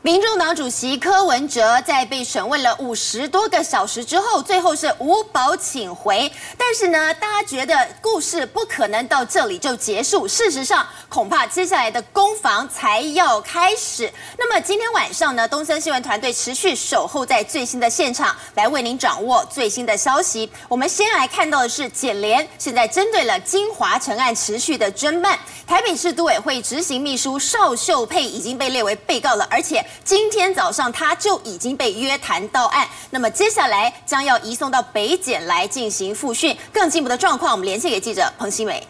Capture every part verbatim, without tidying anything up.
民众党主席柯文哲在被审问了五十多个小时之后，最后是无保请回。但是呢，大家觉得故事不可能到这里就结束，事实上，恐怕接下来的攻防才要开始。那么今天晚上呢，东森新闻团队持续守候在最新的现场，来为您掌握最新的消息。我们先来看到的是，检联现在针对了金华城案持续的侦办，台北市都委会执行秘书邵秀佩已经被列为被告了，而且今天早上他就已经被约谈到案，那么接下来将要移送到北检来进行复讯。更进一步的状况，我们连线给记者彭新伟。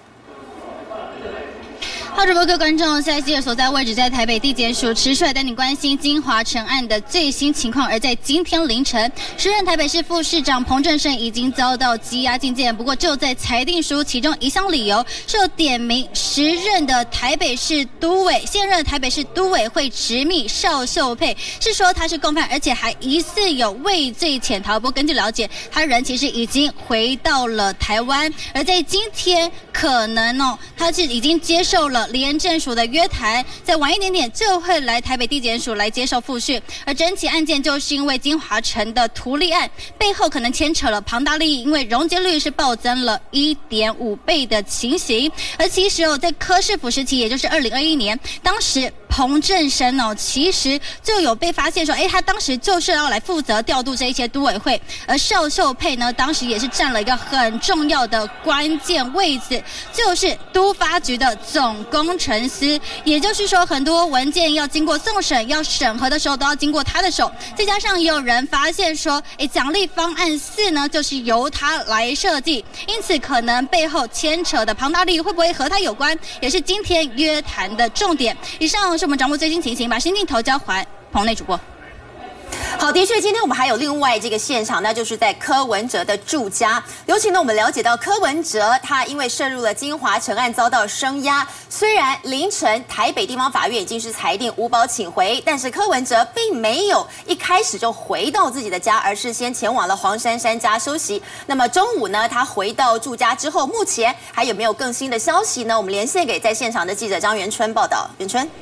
好，主播各位观众，现在记者所在位置在台北地检署，持续来带你关心金华城案的最新情况。而在今天凌晨，时任台北市副市长彭正胜已经遭到羁押禁见，不过就在裁定书其中一项理由是有点名时任的台北市都委、现任台北市都委会执秘邵秀佩，是说他是共犯，而且还疑似有畏罪潜逃。不过根据了解，他人其实已经回到了台湾，而在今天可能哦，他是已经接受了廉政署的约谈，再晚一点点就会来台北地检署来接受复讯。而整起案件就是因为金华城的图利案背后可能牵扯了庞大利益，因为容积率是暴增了 一点五倍的情形。而其实哦，在柯市府时期，也就是二零二一年，当时彭正生哦，其实就有被发现说，哎，他当时就是要来负责调度这一些都委会，而邵秀佩呢，当时也是占了一个很重要的关键位置，就是都发局的总工程师，也就是说，很多文件要经过送审、要审核的时候，都要经过他的手。再加上也有人发现说，哎，奖励方案四呢，就是由他来设计，因此可能背后牵扯的庞大利益会不会和他有关，也是今天约谈的重点。以上是我们掌握最新情形，把新镜头交还棚内主播。 好，的确，今天我们还有另外这个现场，那就是在柯文哲的住家。尤其呢，我们了解到柯文哲他因为涉入了金华城案遭到声押，虽然凌晨台北地方法院已经是裁定无保请回，但是柯文哲并没有一开始就回到自己的家，而是先前往了黄珊珊家休息。那么中午呢，他回到住家之后，目前还有没有更新的消息呢？我们连线给在现场的记者张元春报道。元春。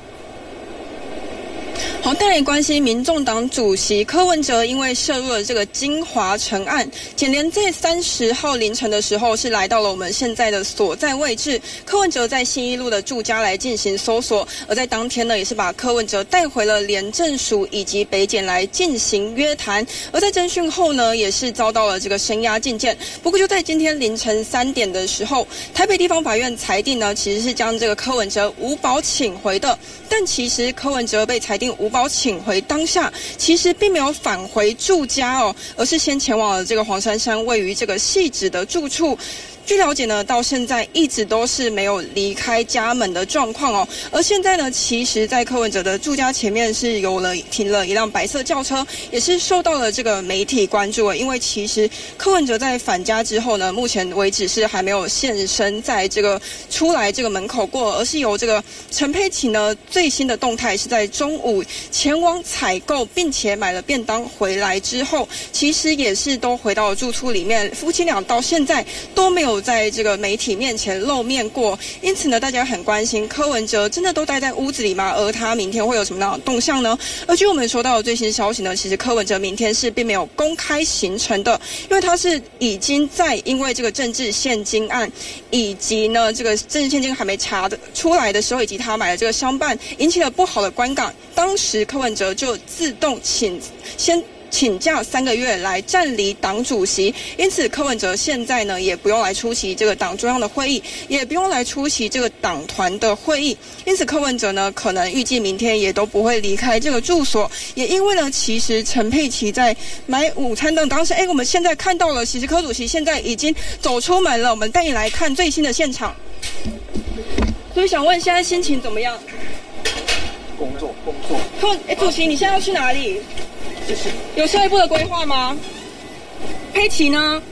好，带来关心民众党主席柯文哲因为涉入了这个金华城案，检联在三十号凌晨的时候是来到了我们现在的所在位置，柯文哲在信义路的住家来进行搜索，而在当天呢，也是把柯文哲带回了廉政署以及北检来进行约谈，而在侦讯后呢，也是遭到了这个声押禁见。不过就在今天凌晨三点的时候，台北地方法院裁定呢，其实是将这个柯文哲无保请回的，但其实柯文哲被裁定无保请回当下，其实并没有返回住家哦，而是先前往了这个黄珊珊位于这个汐止的住处。据了解呢，到现在一直都是没有离开家门的状况哦。而现在呢，其实在柯文哲的住家前面是有了停了一辆白色轿车，也是受到了这个媒体关注。因为其实柯文哲在返家之后呢，目前为止是还没有现身在这个出来这个门口过，而是由这个陈佩琪呢最新的动态是在中午前往采购，并且买了便当回来之后，其实也是都回到了住处里面，夫妻俩到现在都没有在这个媒体面前露面过，因此呢，大家很关心柯文哲真的都待在屋子里吗？而他明天会有什么样的动向呢？而据我们收到的最新消息呢，其实柯文哲明天是并没有公开行程的，因为他是已经在因为这个政治现金案，以及呢这个政治现金还没查的出来的时候，以及他买了这个商办，引起了不好的观感。当时柯文哲就自动请先。请假三个月来暂离党主席，因此柯文哲现在呢也不用来出席这个党中央的会议，也不用来出席这个党团的会议，因此柯文哲呢可能预计明天也都不会离开这个住所。也因为呢，其实陈佩琪在买午餐的当时，哎，我们现在看到了，其实柯主席现在已经走出门了，我们带你来看最新的现场。所以想问，现在心情怎么样？ 工作，工作。 柯，哎，主席，你现在要去哪里？有下一步的规划吗？佩奇呢？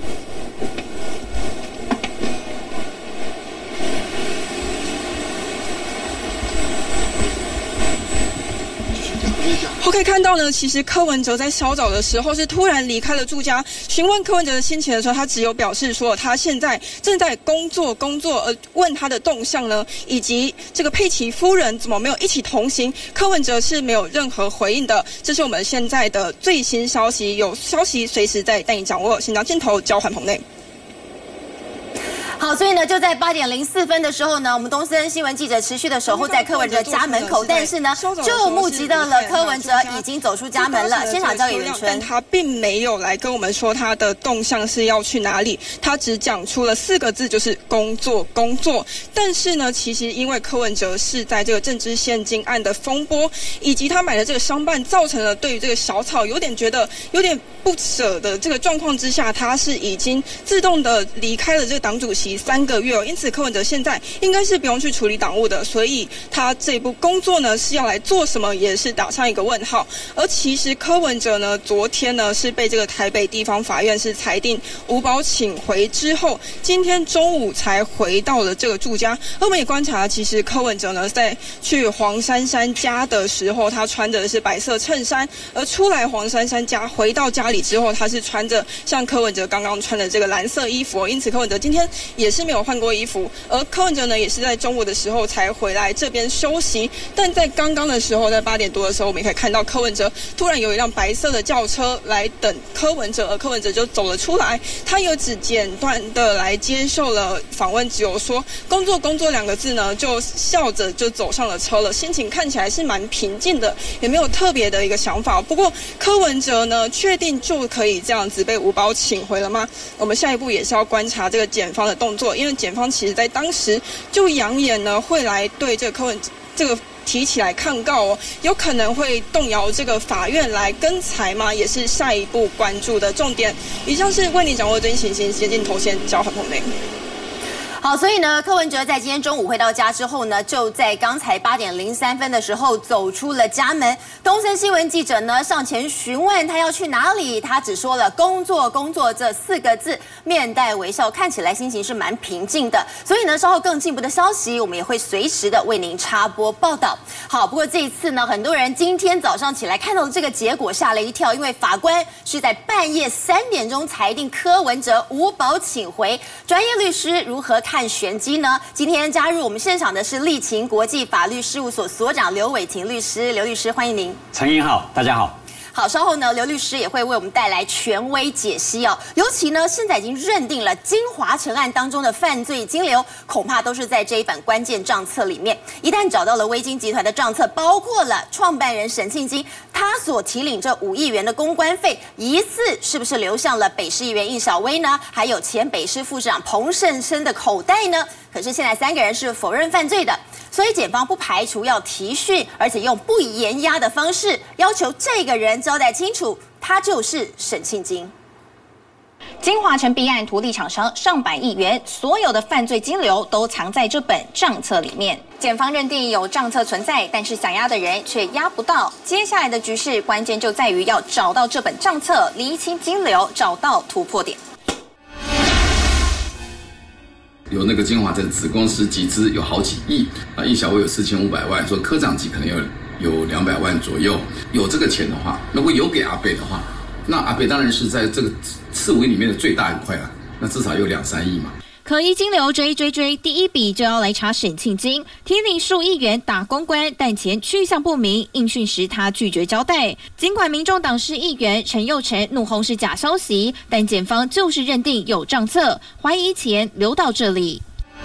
我可以看到呢，其实柯文哲在稍早的时候是突然离开了住家。询问柯文哲的心情的时候，他只有表示说他现在正在工作工作，而问他的动向呢，以及这个佩奇夫人怎么没有一起同行，柯文哲是没有任何回应的。这是我们现在的最新消息，有消息随时在带你掌握。现场镜头交还棚内。 好，所以呢，就在八点零四分的时候呢，我们东森新闻记者持续的守候在柯文哲家门口，但是呢，就目击到了柯文哲已经走出家门了。现场交给袁春， 但他并没有来跟我们说他的动向是要去哪里，他只讲出了四个字，就是工作工作。但是呢，其实因为柯文哲是在这个政治现金案的风波，以及他买的这个商办，造成了对于这个小草有点觉得有点不舍的这个状况之下，他是已经自动的离开了这个党主席三个月哦，因此柯文哲现在应该是不用去处理党务的，所以他这部工作呢是要来做什么，也是打上一个问号。而其实柯文哲呢，昨天呢是被这个台北地方法院是裁定无保请回之后，今天中午才回到了这个住家。而我们也观察，其实柯文哲呢在去黄珊珊家的时候，他穿着的是白色衬衫，而出来黄珊珊家回到家里之后，他是穿着像柯文哲刚刚穿的这个蓝色衣服哦，因此柯文哲今天也是没有换过衣服，而柯文哲呢也是在中午的时候才回来这边休息。但在刚刚的时候，在八点多的时候，我们也可以看到柯文哲突然有一辆白色的轿车来等柯文哲，而柯文哲就走了出来。他有只简短的来接受了访问，只有说工作工作两个字呢，就笑着就走上了车了，心情看起来是蛮平静的，也没有特别的一个想法。不过柯文哲呢，确定就可以这样子被无保请回了吗？我们下一步也是要观察这个检方的动作，因为检方其实在当时就扬言呢，会来对这个柯文这个提起来抗告哦，有可能会动摇这个法院来更裁吗？也是下一步关注的重点。以上是为你掌握最新情形，先进头先交还棚内。 好，所以呢，柯文哲在今天中午回到家之后呢，就在刚才八点零三分的时候走出了家门。东森新闻记者呢上前询问他要去哪里，他只说了“工作工作”这四个字，面带微笑，看起来心情是蛮平静的。所以呢，稍后更进一步的消息，我们也会随时的为您插播报道。好，不过这一次呢，很多人今天早上起来看到了这个结果，吓了一跳，因为法官是在半夜三点钟裁定柯文哲无保请回。专业律师如何看玄机呢？今天加入我们现场的是立勤国际法律事务所所长刘伟霆律师，刘律师欢迎您。 陈英好，大家好。 好，稍后呢，刘律师也会为我们带来权威解析哦。尤其呢，现在已经认定了金华城案当中的犯罪金流，恐怕都是在这一本关键账册里面。一旦找到了微金集团的账册，包括了创办人沈庆金，他所提领这五亿元的公关费，疑似是不是流向了北市议员应小薇呢？还有前北市副市长彭胜生的口袋呢？可是现在三个人是否认犯罪的，所以检方不排除要提讯，而且用不严押的方式要求这个人交代清楚，他就是沈庆金。 金华城弊案图利厂商上百亿元，所有的犯罪金流都藏在这本账册里面。检方认定有账册存在，但是想押的人却押不到。接下来的局势关键就在于要找到这本账册，厘清金流，找到突破点。 有那个金华城子公司集资有好几亿，啊，易小薇有四千五百万，说科长级可能有有两百万左右。有这个钱的话，如果有给阿北的话，那阿北当然是在这个四五亿里面的最大一块了，那至少有两三亿嘛。 可疑金流追追追，第一笔就要来查沈庆金，提领数亿元打公关，但钱去向不明。应讯时他拒绝交代。尽管民众党市议员陈佑成怒轰是假消息，但检方就是认定有账册，怀疑钱流到这里。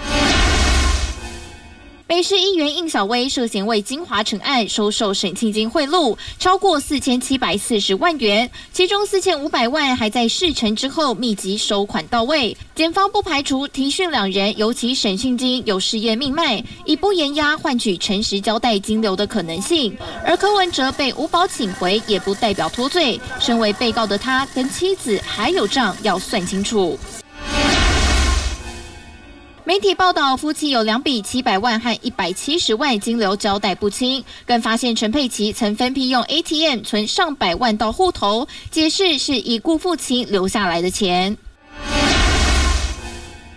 北市议员应小薇涉嫌为金华城案收受沈庆金贿赂超过四千七百四十万元，其中四千五百万还在事成之后密集收款到位。检方不排除提讯两人，尤其沈庆金有事业命脉，以不严押换取诚实交代金流的可能性。而柯文哲被无保请回，也不代表脱罪。身为被告的他，跟妻子还有账要算清楚。媒体报道，夫妻有两笔七百万和一百七十万金流交代不清，更发现陈佩琪曾分批用 A T M 存上百万到户头，解释是已故父亲留下来的钱。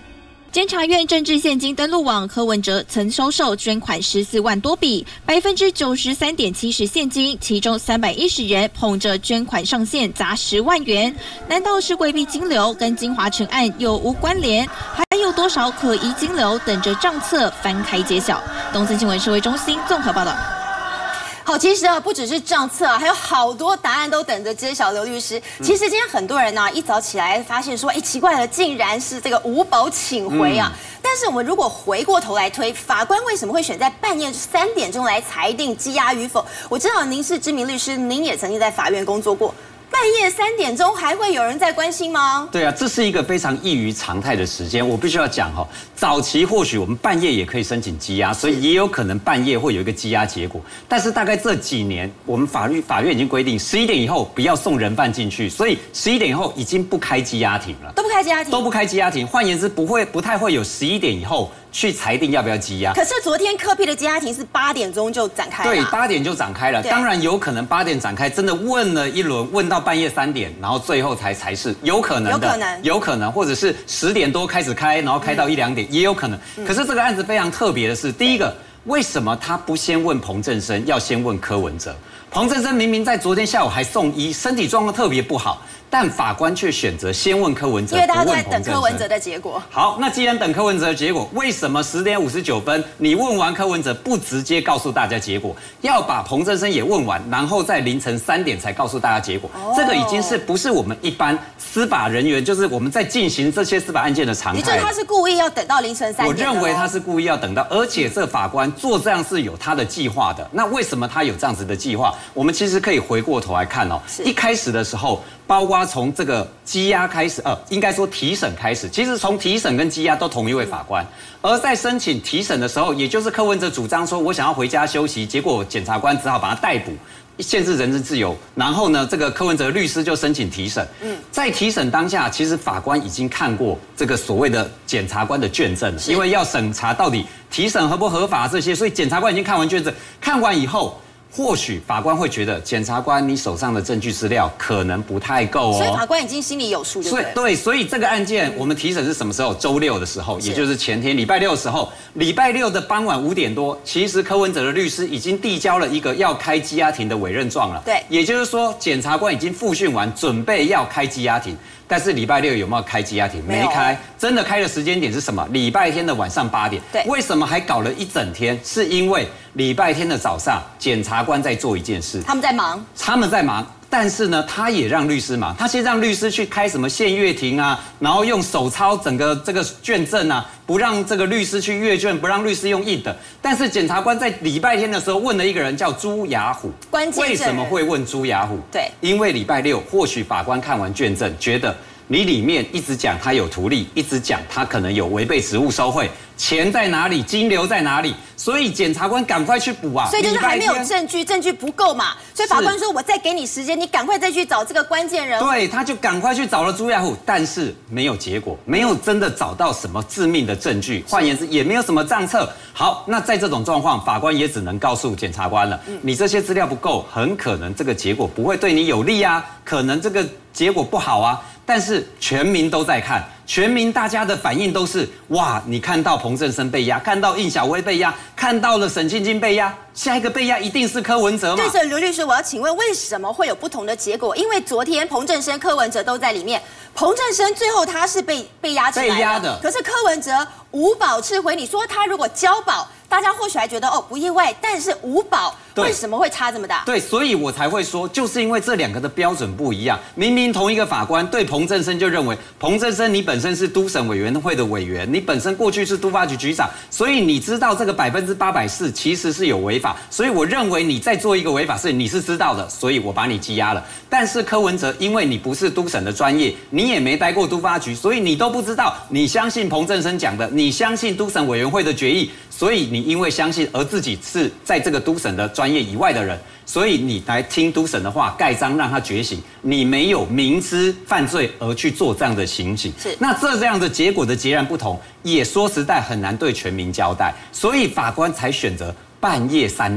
监察院政治现金登录网，柯文哲曾收受捐款十四万多笔，百分之九十三点七是现金，其中三百一十人捧着捐款上限砸十万元，难道是规避金流，跟金华城案有无关联？还有多少可疑金流等着账册翻开揭晓？东森新闻社会中心综合报道。 好，其实啊，不只是账册啊，还有好多答案都等着揭晓。刘律师，其实今天很多人呢、啊，一早起来发现说，哎，奇怪了，竟然是这个无保请回啊。嗯、但是我们如果回过头来推，法官为什么会选在半夜三点钟来裁定羁押与否？我知道您是知名律师，您也曾经在法院工作过。半夜三点钟还会有人在关心吗？ 对啊，这是一个非常异于常态的时间。我必须要讲哈，早期或许我们半夜也可以申请羁押，所以也有可能半夜会有一个羁押结果。但是大概这几年，我们法律法院已经规定十一点以后不要送人犯进去，所以十一点以后已经不开羁押庭了， 都不开羁押庭， 都不开羁押庭。换言之，不会不太会有十一点以后去裁定要不要羁押。 可是昨天柯 P 的羁押庭是八点钟就展开了， 对，八点就展开了。当然有可能八点展开，真的问了一轮，问到半夜三点。然后最后才裁示，有可能的， 有可能， 有可能，或者是十点多开始开，然后开到一两点，也有可能。可是这个案子非常特别的是，第一个，为什么他不先问彭正生，要先问柯文哲？彭正生明明在昨天下午还送医，身体状况特别不好，但法官却选择先问柯文哲， 因为大家都在等柯文哲的结果。 好，那既然等柯文哲的结果，为什么十点五十九分你问完柯文哲不直接告诉大家结果，要把彭正生也问完，然后在凌晨三点才告诉大家结果？哦、这个已经是不是我们一般司法人员，就是我们在进行这些司法案件的常态？ 你觉得他是故意要等到凌晨三点？ 我认为他是故意要等到，而且这法官做这样是有他的计划的。那为什么他有这样子的计划？我们其实可以回过头来看哦，一开始的时候。包括从这个羁押开始，呃，应该说提审开始，其实从提审跟羁押都同一位法官。而在申请提审的时候，也就是柯文哲主张说我想要回家休息，结果检察官只好把他逮捕，限制人身自由。然后呢，这个柯文哲律师就申请提审。嗯，在提审当下，其实法官已经看过这个所谓的检察官的卷证了，因为要审查到底提审合不合法这些，所以检察官已经看完卷证，看完以后。或许法官会觉得，检察官你手上的证据资料可能不太够哦， 所以法官已经心里有数， 所以对，所以这个案件我们提审是什么时候？周六的时候，也就是前天礼拜六的时候，礼拜六的傍晚五点多，其实柯文哲的律师已经递交了一个要开羁押庭的委任状了。 对， 也就是说，检察官已经复讯完，准备要开羁押庭。但是礼拜六有没有开羁押庭？没开，真的开的时间点是什么？礼拜天的晚上八点。 对， 为什么还搞了一整天？是因为礼拜天的早上，检察官在做一件事， 他们在忙， 他们在忙。但是呢，他也让律师忙，他先让律师去开什么限阅庭啊，然后用手抄整个这个卷证啊，不让这个律师去阅卷，不让律师用印的。但是检察官在礼拜天的时候问了一个人叫朱雅虎， 关键为什么会问朱雅虎？ 对， 因为礼拜六或许法官看完卷证，觉得你里面一直讲他有图利，一直讲他可能有违背职务收贿，钱在哪里，金流在哪里，所以检察官赶快去补啊。 所以就是还没有证据，证据不够嘛，所以法官说我再给你时间，你赶快再去找这个关键人物。 对，他就赶快去找了朱雅虎，但是没有结果，没有真的找到什么致命的证据，换言之也没有什么账册。好，那在这种状况，法官也只能告诉检察官了，嗯、你这些资料不够，很可能这个结果不会对你有利啊，可能这个结果不好啊。但是全民都在看，全民大家的反应都是哇，你看到彭正生被压，看到应小薇被压，看到了沈庆金被压，下一个被压一定是柯文哲嘛？ 对，所以刘律师，我要请问，为什么会有不同的结果？因为昨天彭正生、柯文哲都在里面，彭正生最后他是被被压起来的， 被压的。 可是柯文哲无保撤回，你说他如果交保，大家或许还觉得哦不意外，但是无保为什么会差这么大？ 对，所以我才会说，就是因为这两个的标准不一样。明明同一个法官对彭正生就认为，彭正生你本身是督审委员会的委员，你本身过去是督发局局长，所以你知道这个百分之八百四其实是有违法，所以我认为你在做一个违法事，你是知道的，所以我把你羁押了。但是柯文哲，因为你不是督审的专业，你也没待过督发局，所以你都不知道，你相信彭正生讲的，你相信督审委员会的决议。所以你因为相信而自己是在这个督审的专业以外的人，所以你来听督审的话，盖章让他觉醒。你没有明知犯罪而去做这样的情形， 是那这样的结果的截然不同，也说实在很难对全民交代。所以法官才选择半夜三点。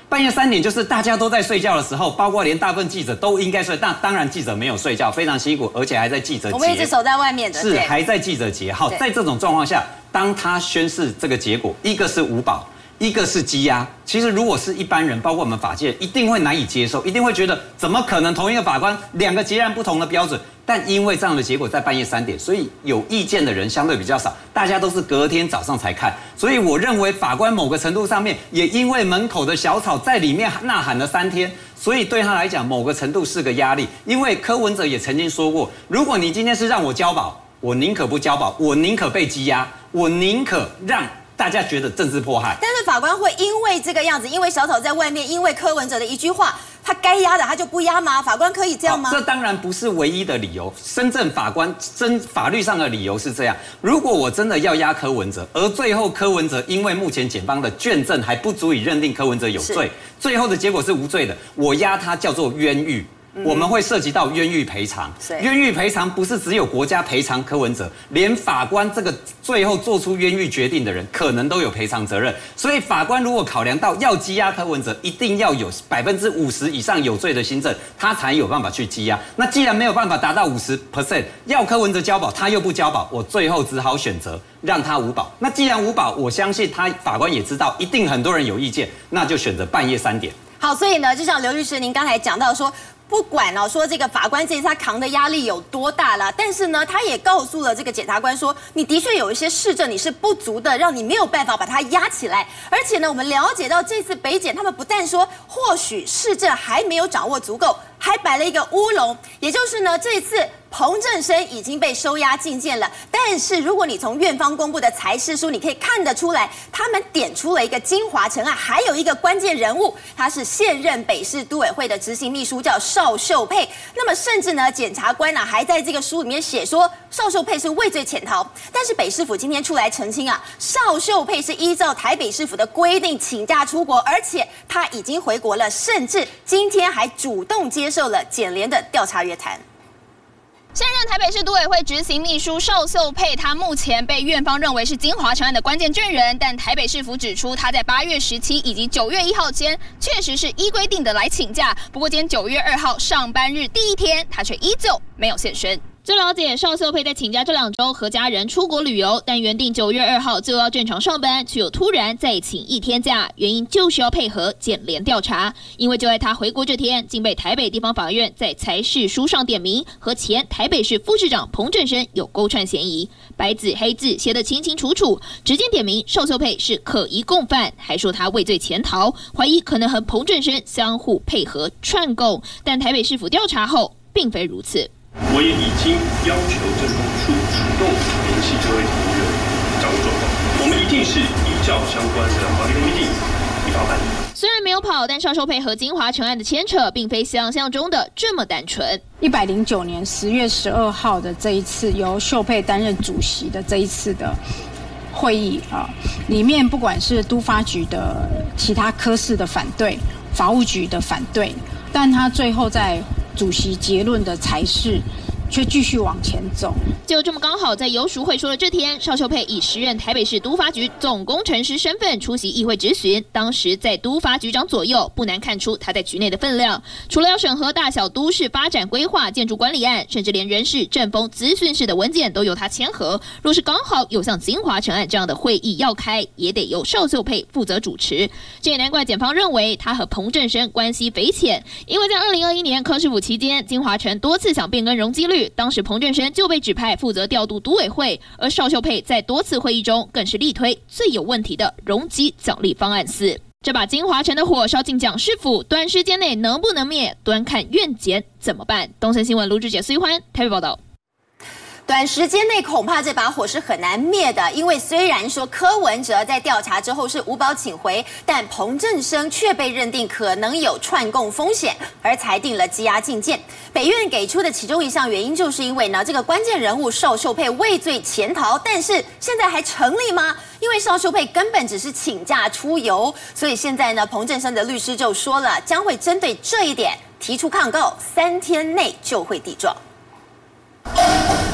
半夜三点就是大家都在睡觉的时候，包括连大部分记者都应该睡。但当然记者没有睡觉，非常辛苦，而且还在记者节。 我们一直守在外面的， 是还在记者节。好，在这种状况下，当他宣示这个结果，一个是五保，一个是羁押。其实如果是一般人，包括我们法界，一定会难以接受，一定会觉得怎么可能同一个法官两个截然不同的标准？但因为这样的结果在半夜三点，所以有意见的人相对比较少，大家都是隔天早上才看。所以我认为法官某个程度上面也因为门口的小草在里面呐喊了三天，所以对他来讲某个程度是个压力。因为柯文哲也曾经说过，如果你今天是让我交保，我宁可不交保，我宁可被羁押，我宁可让大家觉得政治迫害。 但是法官会因为这个样子，因为小草在外面，因为柯文哲的一句话，他该压的他就不压吗？法官可以这样吗？ 这当然不是唯一的理由。深圳法官真法律上的理由是这样：如果我真的要压柯文哲，而最后柯文哲因为目前检方的卷证还不足以认定柯文哲有罪，最后的结果是无罪的，我压他叫做冤狱。我们会涉及到冤狱赔偿，冤狱赔偿不是只有国家赔偿柯文哲，连法官这个最后做出冤狱决定的人，可能都有赔偿责任。所以法官如果考量到要羁押柯文哲，一定要有百分之五十以上有罪的新证，他才有办法去羁押。那既然没有办法达到五十 percent， 要柯文哲交保，他又不交保，我最后只好选择让他无保。那既然无保，我相信他法官也知道，一定很多人有意见，那就选择半夜三点。 好，所以呢，就像刘律师您刚才讲到说。不管哦，说这个法官这次他扛的压力有多大了，但是呢，他也告诉了这个检察官说，你的确有一些事证你是不足的，让你没有办法把它压起来。而且呢，我们了解到这次北检他们不但说或许事证还没有掌握足够，还摆了一个乌龙，也就是呢，这次彭正生已经被收押禁见了。但是如果你从院方公布的裁示书，你可以看得出来，他们点出了一个金华城案，还有一个关键人物，他是现任北市都委会的执行秘书，叫邵秀佩。那么甚至呢，检察官呢、啊、还在这个书里面写说，邵秀佩是畏罪潜逃。但是北市府今天出来澄清啊，邵秀佩是依照台北市府的规定请假出国，而且他已经回国了，甚至今天还主动接受了检联的调查约谈。 现任台北市都委会执行秘书邵秀佩，他目前被院方认为是金华城案的关键证人，但台北市府指出，他在八月十七以及九月一号间确实是依规定的来请假，不过今天九月二号上班日第一天，他却依旧没有现身。据了解，邵秀佩在请假这两周和家人出国旅游，但原定九月二号就要正常上班，却又突然再请一天假，原因就是要配合检联调查。因为就在他回国这天，竟被台北地方法院在裁示书上点名和前台北市副市长彭正生有勾串嫌疑，白纸黑字写得清清楚楚，直接点名邵秀佩是可疑共犯，还说他畏罪潜逃，怀疑可能和彭正生相互配合串供。但台北市府调查后，并非如此。 我也已经要求政风处主动联系这位同仁掌握状况，我们一定是依照相关的法律规定依法办理。 虽然没有跑，但邵秀佩和金华城案的牵扯，并非想象中的这么单纯。 一百零九年十月十二号的这一次，由秀佩担任主席的这一次的会议啊，里面不管是都发局的其他科室的反对，法务局的反对，但他最后在主席结论的裁示却继续往前走。 就这么刚好在游淑慧说的这天，邵秀佩以时任台北市都发局总工程师身份出席议会质询。当时在都发局长左右，不难看出他在局内的分量。除了要审核大小都市发展规划、建筑管理案，甚至连人事、政风、资讯室的文件都由他签核。若是刚好有像金华城案这样的会议要开，也得由邵秀佩负责主持。这也难怪检方认为他和彭正生关系匪浅，因为在二零二一年柯市府期间，金华城多次想变更容积率。当时彭正生就被指派负责调度都委会，而邵秀佩在多次会议中更是力推最有问题的容积奖励方案四。这把金华城的火烧进蒋市府，短时间内能不能灭，端看院检怎么办。东森新闻卢志杰、苏一欢台北报道。 短时间内恐怕这把火是很难灭的，因为虽然说柯文哲在调查之后是无保请回，但彭正生却被认定可能有串供风险，而裁定了羁押禁见。北院给出的其中一项原因，就是因为呢这个关键人物邵秀佩畏罪潜逃，但是现在还成立吗？因为邵秀佩根本只是请假出游，所以现在呢彭正生的律师就说了，将会针对这一点提出抗告，三天内就会递状。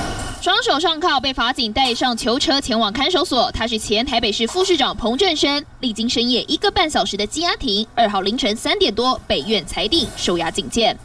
双手上铐，被法警带上囚车前往看守所。他是前台北市副市长彭振声，历经深夜一个半小时的羁押庭，二号凌晨三点多，北院裁定收押禁见。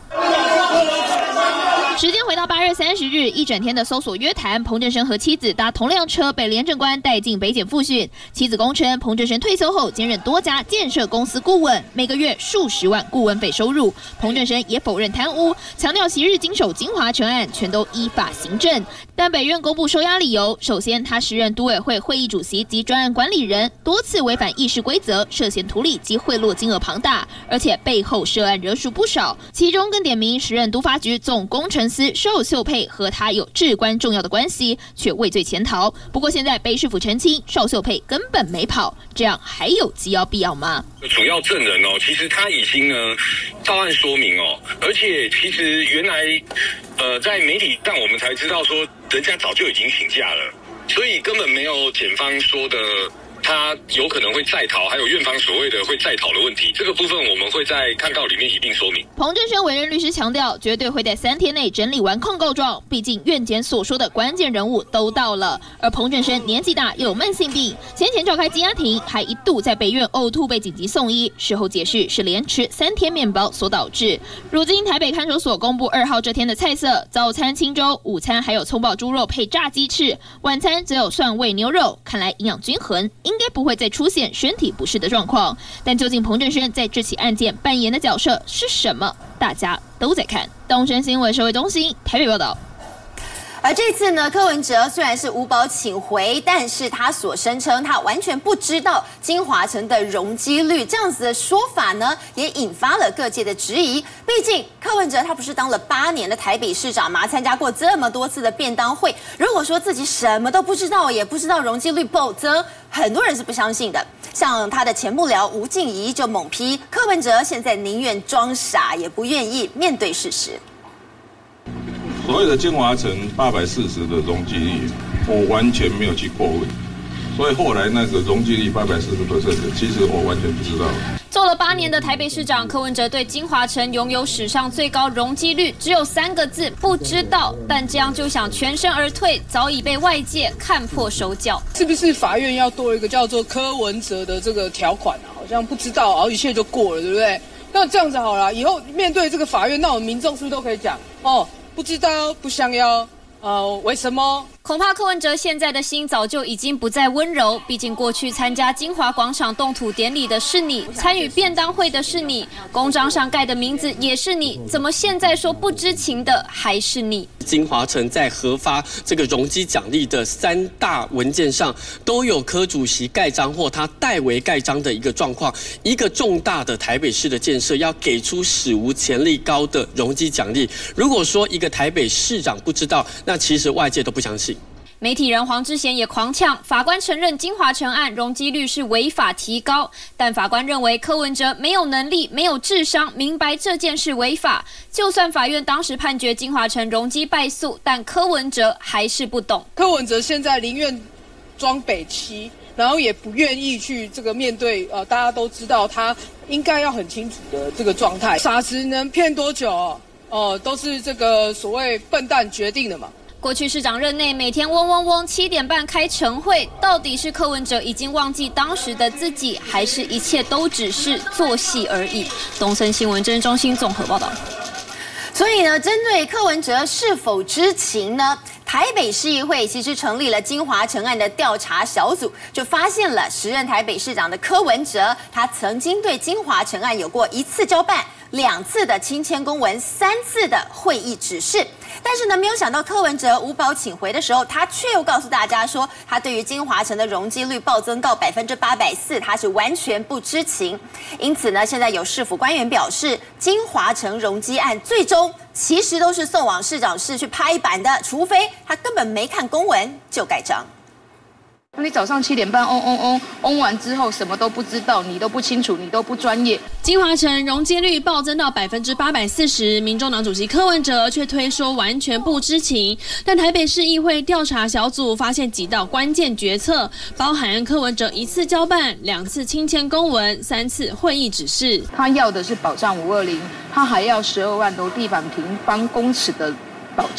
时间回到八月三十日，一整天的搜索约谈，彭振声和妻子搭同辆车被廉政官带进北检复讯。妻子供称，彭振声退休后兼任多家建设公司顾问，每个月数十万顾问费收入。彭振声也否认贪污，强调昔日经手金华城案全都依法行政。但北院公布收押理由，首先他时任都委会会议主席及专案管理人，多次违反议事规则，涉嫌图利及贿赂金额庞大，而且背后涉案人数不少，其中更点名时任都发局总工程司邵秀佩和他有至关重要的关系，却畏罪潜逃。不过现在北市府澄清，邵秀佩根本没跑，这样还有羁押必要吗？ 主要证人哦，其实他已经呢照案说明哦，而且其实原来呃在媒体上我们才知道说，人家早就已经请假了，所以根本没有检方说的他有可能会再逃，还有院方所谓的会再逃的问题，这个部分我们会在抗告里面一并说明。 彭振声委任律师强调，绝对会在三天内整理完控告状，毕竟院检所说的关键人物都到了。而彭振声年纪大又有慢性病，先前召开羁押庭，还一度在北院呕吐被紧急送医，事后解释是连吃三天面包所导致。如今台北看守所公布二号这天的菜色，早餐清粥，午餐还有葱爆猪肉配炸鸡翅，晚餐则有蒜味牛肉，看来营养均衡，应该不会再出现身体不适的状况。但究竟彭振声在这起案件扮演的角色是什么？大家都在看。东森新闻社会中心台北报道。 而这次呢，柯文哲虽然是无保请回，但是他所声称他完全不知道金华城的容积率，这样子的说法呢，也引发了各界的质疑。毕竟柯文哲他不是当了八年的台北市长吗？参加过这么多次的便当会，如果说自己什么都不知道，也不知道容积率暴增，很多人是不相信的。像他的前幕僚吴静怡就猛批柯文哲现在宁愿装傻，也不愿意面对事实。 所谓的金华城八百四十的容积率，我完全没有去过问，所以后来那个容积率八百四十 percent 的，其实我完全不知道。 做了八年的台北市长柯文哲对金华城拥有史上最高容积率，只有三个字：不知道。但这样就想全身而退，早已被外界看破手脚。 是不是法院要多一个叫做柯文哲的这个条款啊？好像不知道，然后一切就过了，对不对？那这样子好了，以后面对这个法院，那我们民众是不是都可以讲哦？不知道，不想要，呃，为什么？ 恐怕柯文哲现在的心早就已经不再温柔，毕竟过去参加金华广场动土典礼的是你，参与便当会的是你，公章上盖的名字也是你，怎么现在说不知情的还是你？ 金华城在核发这个容积奖励的三大文件上，都有柯主席盖章或他代为盖章的一个状况。一个重大的台北市的建设，要给出史无前例高的容积奖励。如果说一个台北市长不知道，那其实外界都不相信。 媒体人黄之贤也狂呛，法官承认金华城案容积率是违法提高，但法官认为柯文哲没有能力、没有智商，明白这件事违法。就算法院当时判决金华城容积败诉，但柯文哲还是不懂。 柯文哲现在宁愿装北七，然后也不愿意去这个面对，呃，大家都知道他应该要很清楚的这个状态。傻子能骗多久？哦、呃，都是这个所谓笨蛋决定的嘛。 过去市长任内，每天嗡嗡嗡七点半开晨会，到底是柯文哲已经忘记当时的自己，还是一切都只是做戏而已？东森新闻政治中心综合报道。 所以呢，针对柯文哲是否知情呢？台北市议会其实成立了金华城案的调查小组，就发现了时任台北市长的柯文哲，他曾经对金华城案有过一次交办、两次的亲签公文、三次的会议指示。但是呢，没有想到柯文哲无保请回的时候，他却又告诉大家说，他对于金华城的容积率暴增到百分之八百四，他是完全不知情。因此呢，现在有市府官员表示，金华城容积案最终其实都是送往市长室去拍板的，除非他根本没看公文就盖章。 你早上七点半嗡嗡嗡嗡完之后什么都不知道，你都不清楚，你都不专业。 金华城容积率暴增到百分之八百四十，民众党主席柯文哲却推说完全不知情。但台北市议会调查小组发现几道关键决策，包含柯文哲一次交办、两次亲签公文、三次会议指示。 他要的是保障五二零，他还要十二万多地板平方公尺的保障。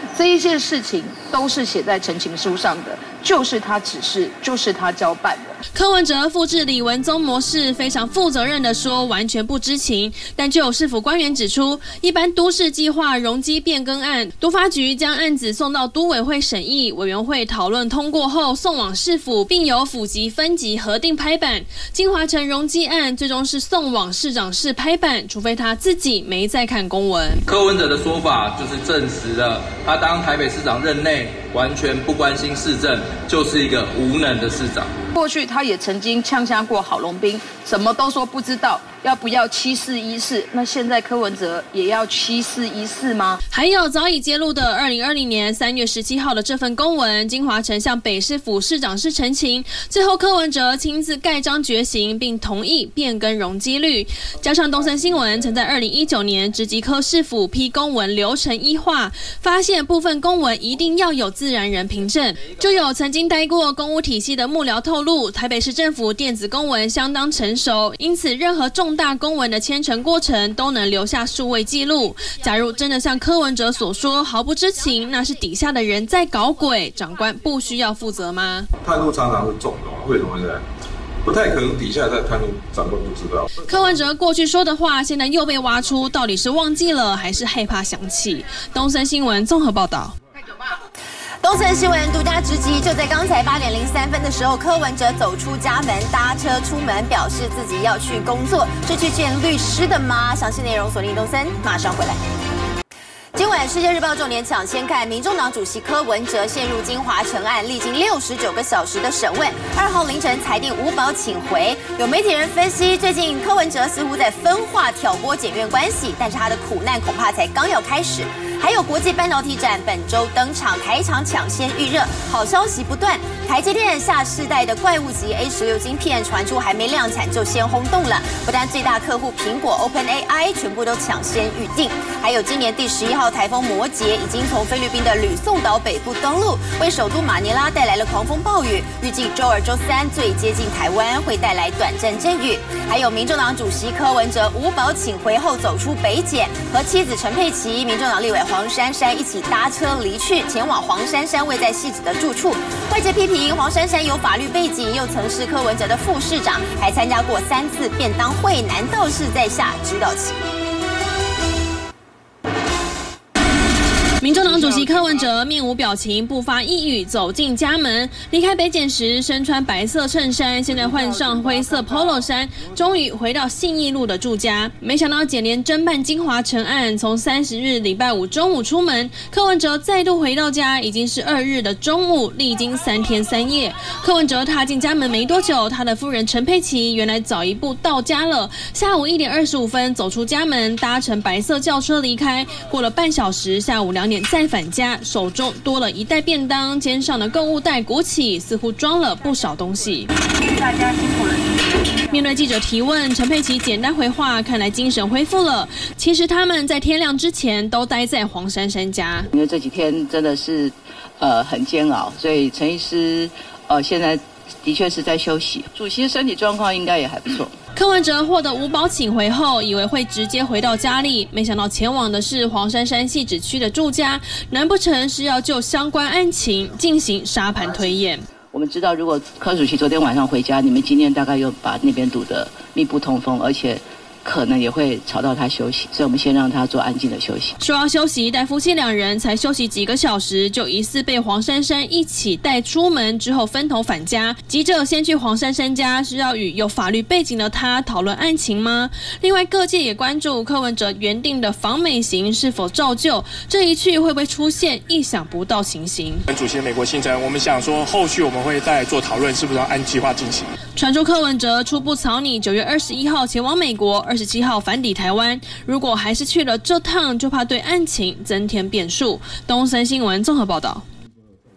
这一件事情都是写在陈情书上的，就是他指示，就是他交办的。 柯文哲复制李文宗模式，非常负责任地说完全不知情，但就有市府官员指出，一般都市计划容积变更案，都发局将案子送到都委会审议，委员会讨论通过后送往市府，并由府级分级核定拍板。金华城容积案最终是送往市长室拍板，除非他自己没再看公文。 柯文哲的说法就是证实了他当台北市长任内完全不关心市政，就是一个无能的市长。 过去他也曾经呛下过郝龙斌，什么都说不知道，要不要七四一四？那现在柯文哲也要七四一四吗？ 还有早已揭露的二零二零年三月十七号的这份公文，金华城向北市府市长室陈情，最后柯文哲亲自盖章决行，并同意变更容积率。加上东森新闻曾在二零一九年直击柯市府批公文流程一化，发现部分公文一定要有自然人凭证。就有曾经待过公务体系的幕僚透露，台北市政府电子公文相当成熟，因此任何重大公文的签呈过程都能留下数位记录。假如真的像柯文哲所说毫不知情，那是底下的人在搞鬼，长官不需要负责吗？ 贪污常常会中的，为什么呢？不太可能底下在贪污，长官不知道。 柯文哲过去说的话，现在又被挖出，到底是忘记了还是害怕想起？东森新闻综合报道。 东森新闻独家直击，就在刚才八点零三分的时候，柯文哲走出家门，搭车出门，表示自己要去工作，是去见律师的吗？详细内容锁定东森，马上回来。今晚《世界日报》重点抢先看，民众党主席柯文哲陷入金华城案，历经六十九个小时的审问，二号凌晨裁定无保请回。有媒体人分析，最近柯文哲似乎在分化挑拨检院关系，但是他的苦难恐怕才刚要开始。还有国际半导体展本周登场，台厂抢先预热，好消息不断。台积电下世代的怪物级 A 十六 晶片传出还没量产就先轰动了，不但最大客户苹果 OpenAI 全部都抢先预定，还有今年第十一号台风摩羯已经从菲律宾的吕宋岛北部登陆，为首都马尼拉带来了狂风暴雨，预计周二、周三最接近台湾，会带来短暂阵雨。还有民众党主席柯文哲无保请回后走出北检，和妻子陈佩琪、民众党立委黄珊珊一起搭车离去，前往黄珊珊位在汐止的住处。外界批评黄珊珊有法律背景，又曾是柯文哲的副市长，还参加过三次便当会，难道是在下指导棋？ 民众党主席柯文哲面无表情，不发一语走进家门。离开北检时，身穿白色衬衫，现在换上灰色 polo 衫，终于回到信义路的住家。没想到检联侦办金华城案，从三十日礼拜五中午出门，柯文哲再度回到家，已经是二日的中午，历经三天三夜。柯文哲踏进家门没多久，他的夫人陈佩琪原来早一步到家了。下午一点二十五分走出家门，搭乘白色轿车离开。过了半小时，下午两点再返家，手中多了一袋便当，肩上的购物袋鼓起，似乎装了不少东西。 大家辛苦了。 面对记者提问，陈佩琪简单回话，看来精神恢复了。其实他们在天亮之前都待在黄珊珊家， 因为这几天真的是呃很煎熬，所以陈医师呃现在的确是在休息，主席身体状况应该也还不错。 柯文哲获得无保请回后，以为会直接回到家里，没想到前往的是黄珊珊汐止区的住家，难不成是要就相关案情进行沙盘推演？ 我们知道，如果柯主席昨天晚上回家，你们今天大概又把那边堵得密不通风，而且可能也会吵到他休息，所以我们先让他做安静的休息。 说要休息，但夫妻两人才休息几个小时，就疑似被黄珊珊一起带出门，之后分头返家。急着先去黄珊珊家，是要与有法律背景的他讨论案情吗？另外，各界也关注柯文哲原定的访美行是否照旧，这一去会不会出现意想不到情形？ 主席美国行程，我们想说后续我们会再做讨论，是不是要按计划进行？ 传出柯文哲初步草拟九月二十一号前往美国，二十七号返抵台湾。如果还是去了这趟，就怕对案情增添变数。东森新闻综合报道。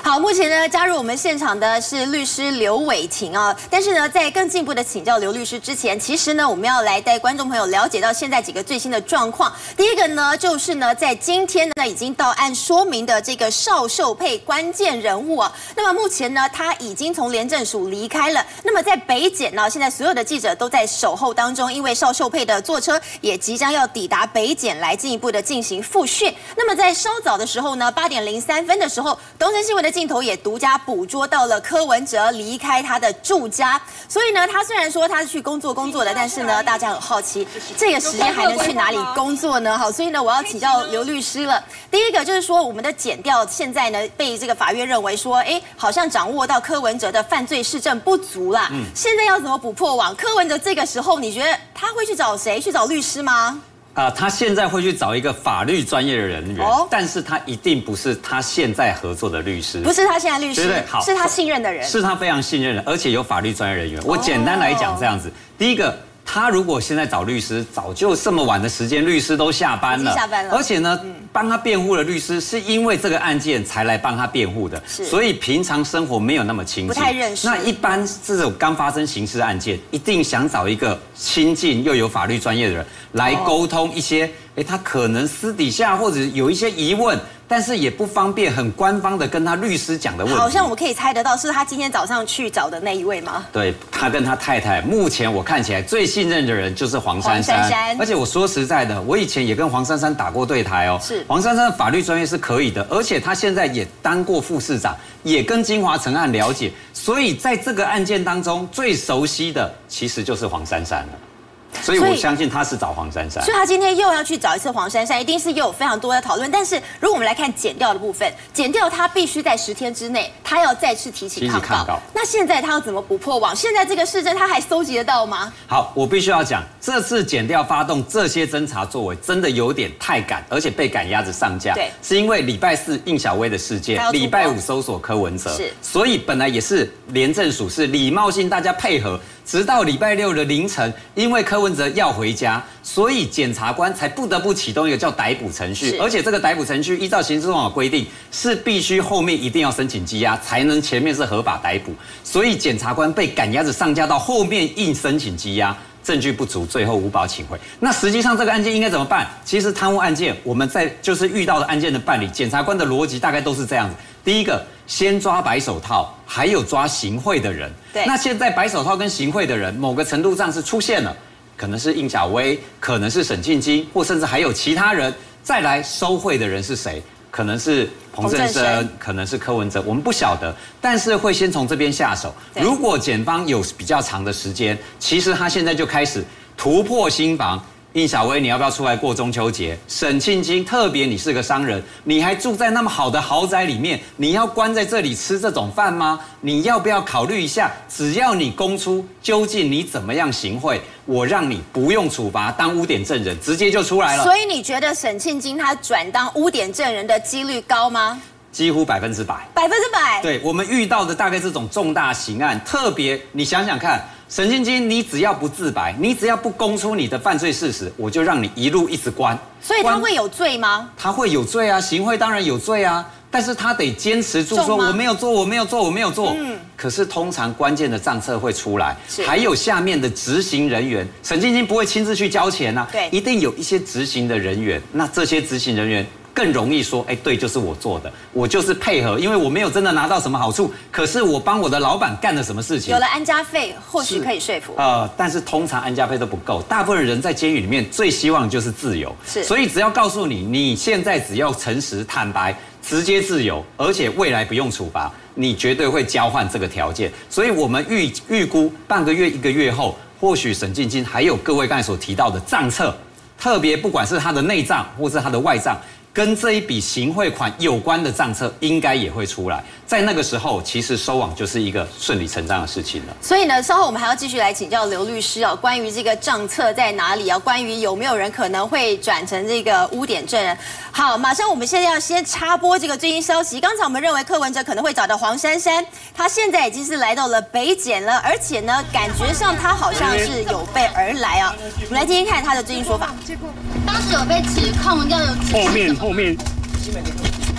好，目前呢加入我们现场的是律师刘伟霆啊，但是呢在更进一步的请教刘律师之前，其实呢我们要来带观众朋友了解到现在几个最新的状况。第一个呢就是呢在今天呢已经到案说明的这个邵秀佩关键人物啊，那么目前呢他已经从廉政署离开了。那么在北检呢，现在所有的记者都在守候当中，因为邵秀佩的坐车也即将要抵达北检来进一步的进行复讯。那么在稍早的时候呢，八点零三分的时候，东森新闻的镜头也独家捕捉到了柯文哲离开他的住家。所以呢，他虽然说他是去工作工作的，但是呢，大家很好奇这个时间还能去哪里工作呢？好，所以呢，我要请教刘律师了。第一个就是说，我们的检调现在呢被这个法院认为说，哎，好像掌握到柯文哲的犯罪事证不足啦。嗯，现在要怎么补破网？柯文哲这个时候，你觉得他会去找谁？去找律师吗？ 啊、呃，他现在会去找一个法律专业的人员，哦、但是他一定不是他现在合作的律师， 不是他现在律师， 对对，好， 是他信任的人， 是他非常信任的，而且有法律专业人员。我简单来讲这样子，哦、第一个。他如果现在找律师，早就这么晚的时间，律师都下班了， 下班了。 而且呢，嗯、帮他辩护的律师是因为这个案件才来帮他辩护的，所以平常生活没有那么亲近， 不太认识。 那一般这种刚发生刑事案件，一定想找一个亲近又有法律专业的人来沟通一些，哎、哦，他可能私底下或者有一些疑问。但是也不方便很官方的跟他律师讲的问题。 好像我可以猜得到，是他今天早上去找的那一位吗？ 对，他跟他太太，目前我看起来最信任的人就是黄珊珊。黄珊珊。而且我说实在的，我以前也跟黄珊珊打过对台哦。是。黄珊珊的法律专业是可以的，而且他现在也当过副市长，也跟金华城案了解，所以在这个案件当中最熟悉的其实就是黄珊珊了。所以我相信他是找黄珊珊， 所以他今天又要去找一次黄珊珊，一定是又有非常多的讨论。但是如果我们来看检调的部分，检调他必须在十天之内，他要再次提起抗告。告那现在他要怎么补破网？现在这个事证他还搜集得到吗？ 好，我必须要讲，这次检调发动这些侦查作为，真的有点太赶，而且被赶鸭子上架。对，是因为礼拜四应小薇的事件，礼拜五搜索柯文哲，是，所以本来也是廉政署是礼貌性大家配合。直到礼拜六的凌晨，因为柯文哲要回家，所以检察官才不得不启动一个叫逮捕程序。而且这个逮捕程序依照刑事法规定，是必须后面一定要申请羁押，才能前面是合法逮捕。所以检察官被赶鸭子上架到后面硬申请羁押。证据不足，最后无保请回。那实际上这个案件应该怎么办？其实贪污案件，我们在就是遇到的案件的办理，检察官的逻辑大概都是这样子：第一个，先抓白手套，还有抓行贿的人。对。那现在白手套跟行贿的人，某个程度上是出现了，可能是应小薇，可能是沈庆金，或甚至还有其他人。再来收贿的人是谁？可能是彭正生，可能是柯文哲，我们不晓得，但是会先从这边下手。如果检方有比较长的时间，其实他现在就开始突破心防。应小薇，你要不要出来过中秋节？沈庆金，特别你是个商人，你还住在那么好的豪宅里面，你要关在这里吃这种饭吗？你要不要考虑一下？只要你供出究竟你怎么样行贿，我让你不用处罚，当污点证人，直接就出来了。 所以你觉得沈庆金他转当污点证人的几率高吗？ 几乎百分之百。 百分之百。 对，我们遇到的大概这种重大刑案，特别你想想看。沈庆金，你只要不自白，你只要不供出你的犯罪事实，我就让你一路一直关。 所以他会有罪吗？ 他会有罪啊，行贿当然有罪啊，但是他得坚持住说我没有做，我没有做，我没有做。嗯。可是通常关键的账册会出来，还有下面的执行人员，沈庆金不会亲自去交钱啊，对，一定有一些执行的人员，那这些执行人员。更容易说，哎，对，就是我做的，我就是配合，因为我没有真的拿到什么好处，可是我帮我的老板干了什么事情， 有了安家费，或许可以说服。 呃，但是通常安家费都不够，大部分人在监狱里面最希望就是自由，是，所以只要告诉你，你现在只要诚实坦白，直接自由，而且未来不用处罚，你绝对会交换这个条件。所以我们预预估半个月、一个月后，或许沈庆金还有各位刚才所提到的账册，特别不管是他的内账或是他的外账。跟这一笔行贿款有关的账册应该也会出来，在那个时候，其实收网就是一个顺理成章的事情了。 所以呢，稍后我们还要继续来请教刘律师啊，关于这个账册在哪里啊，关于有没有人可能会转成这个污点证人。好，马上我们现在要先插播这个最新消息。刚才我们认为柯文哲可能会找到黄珊珊，他现在已经是来到了北检了，而且呢，感觉上他好像是有备而来啊。我们来听听看他的最新说法。 当时有被指控要有后面后面。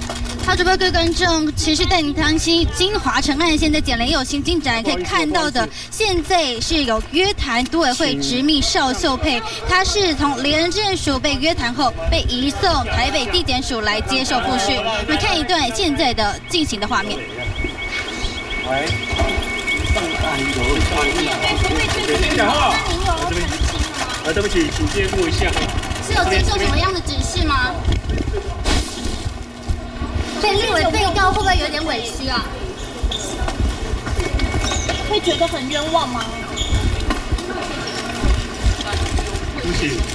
好，主播各位观众，持续带你关心金华城案，现在检联有新进展，可以看到的，现在是有约谈都委会执秘邵秀佩，他是从廉政署被约谈后，被移送台北地检署来接受复讯。我们看一段现在的进行的画面。 喂。 讲话。这边，啊，对不起，请介入一下。 是有接受什么样的指示吗？被列为被告会不会有点委屈啊？ 会觉得很冤枉吗？ 对不起。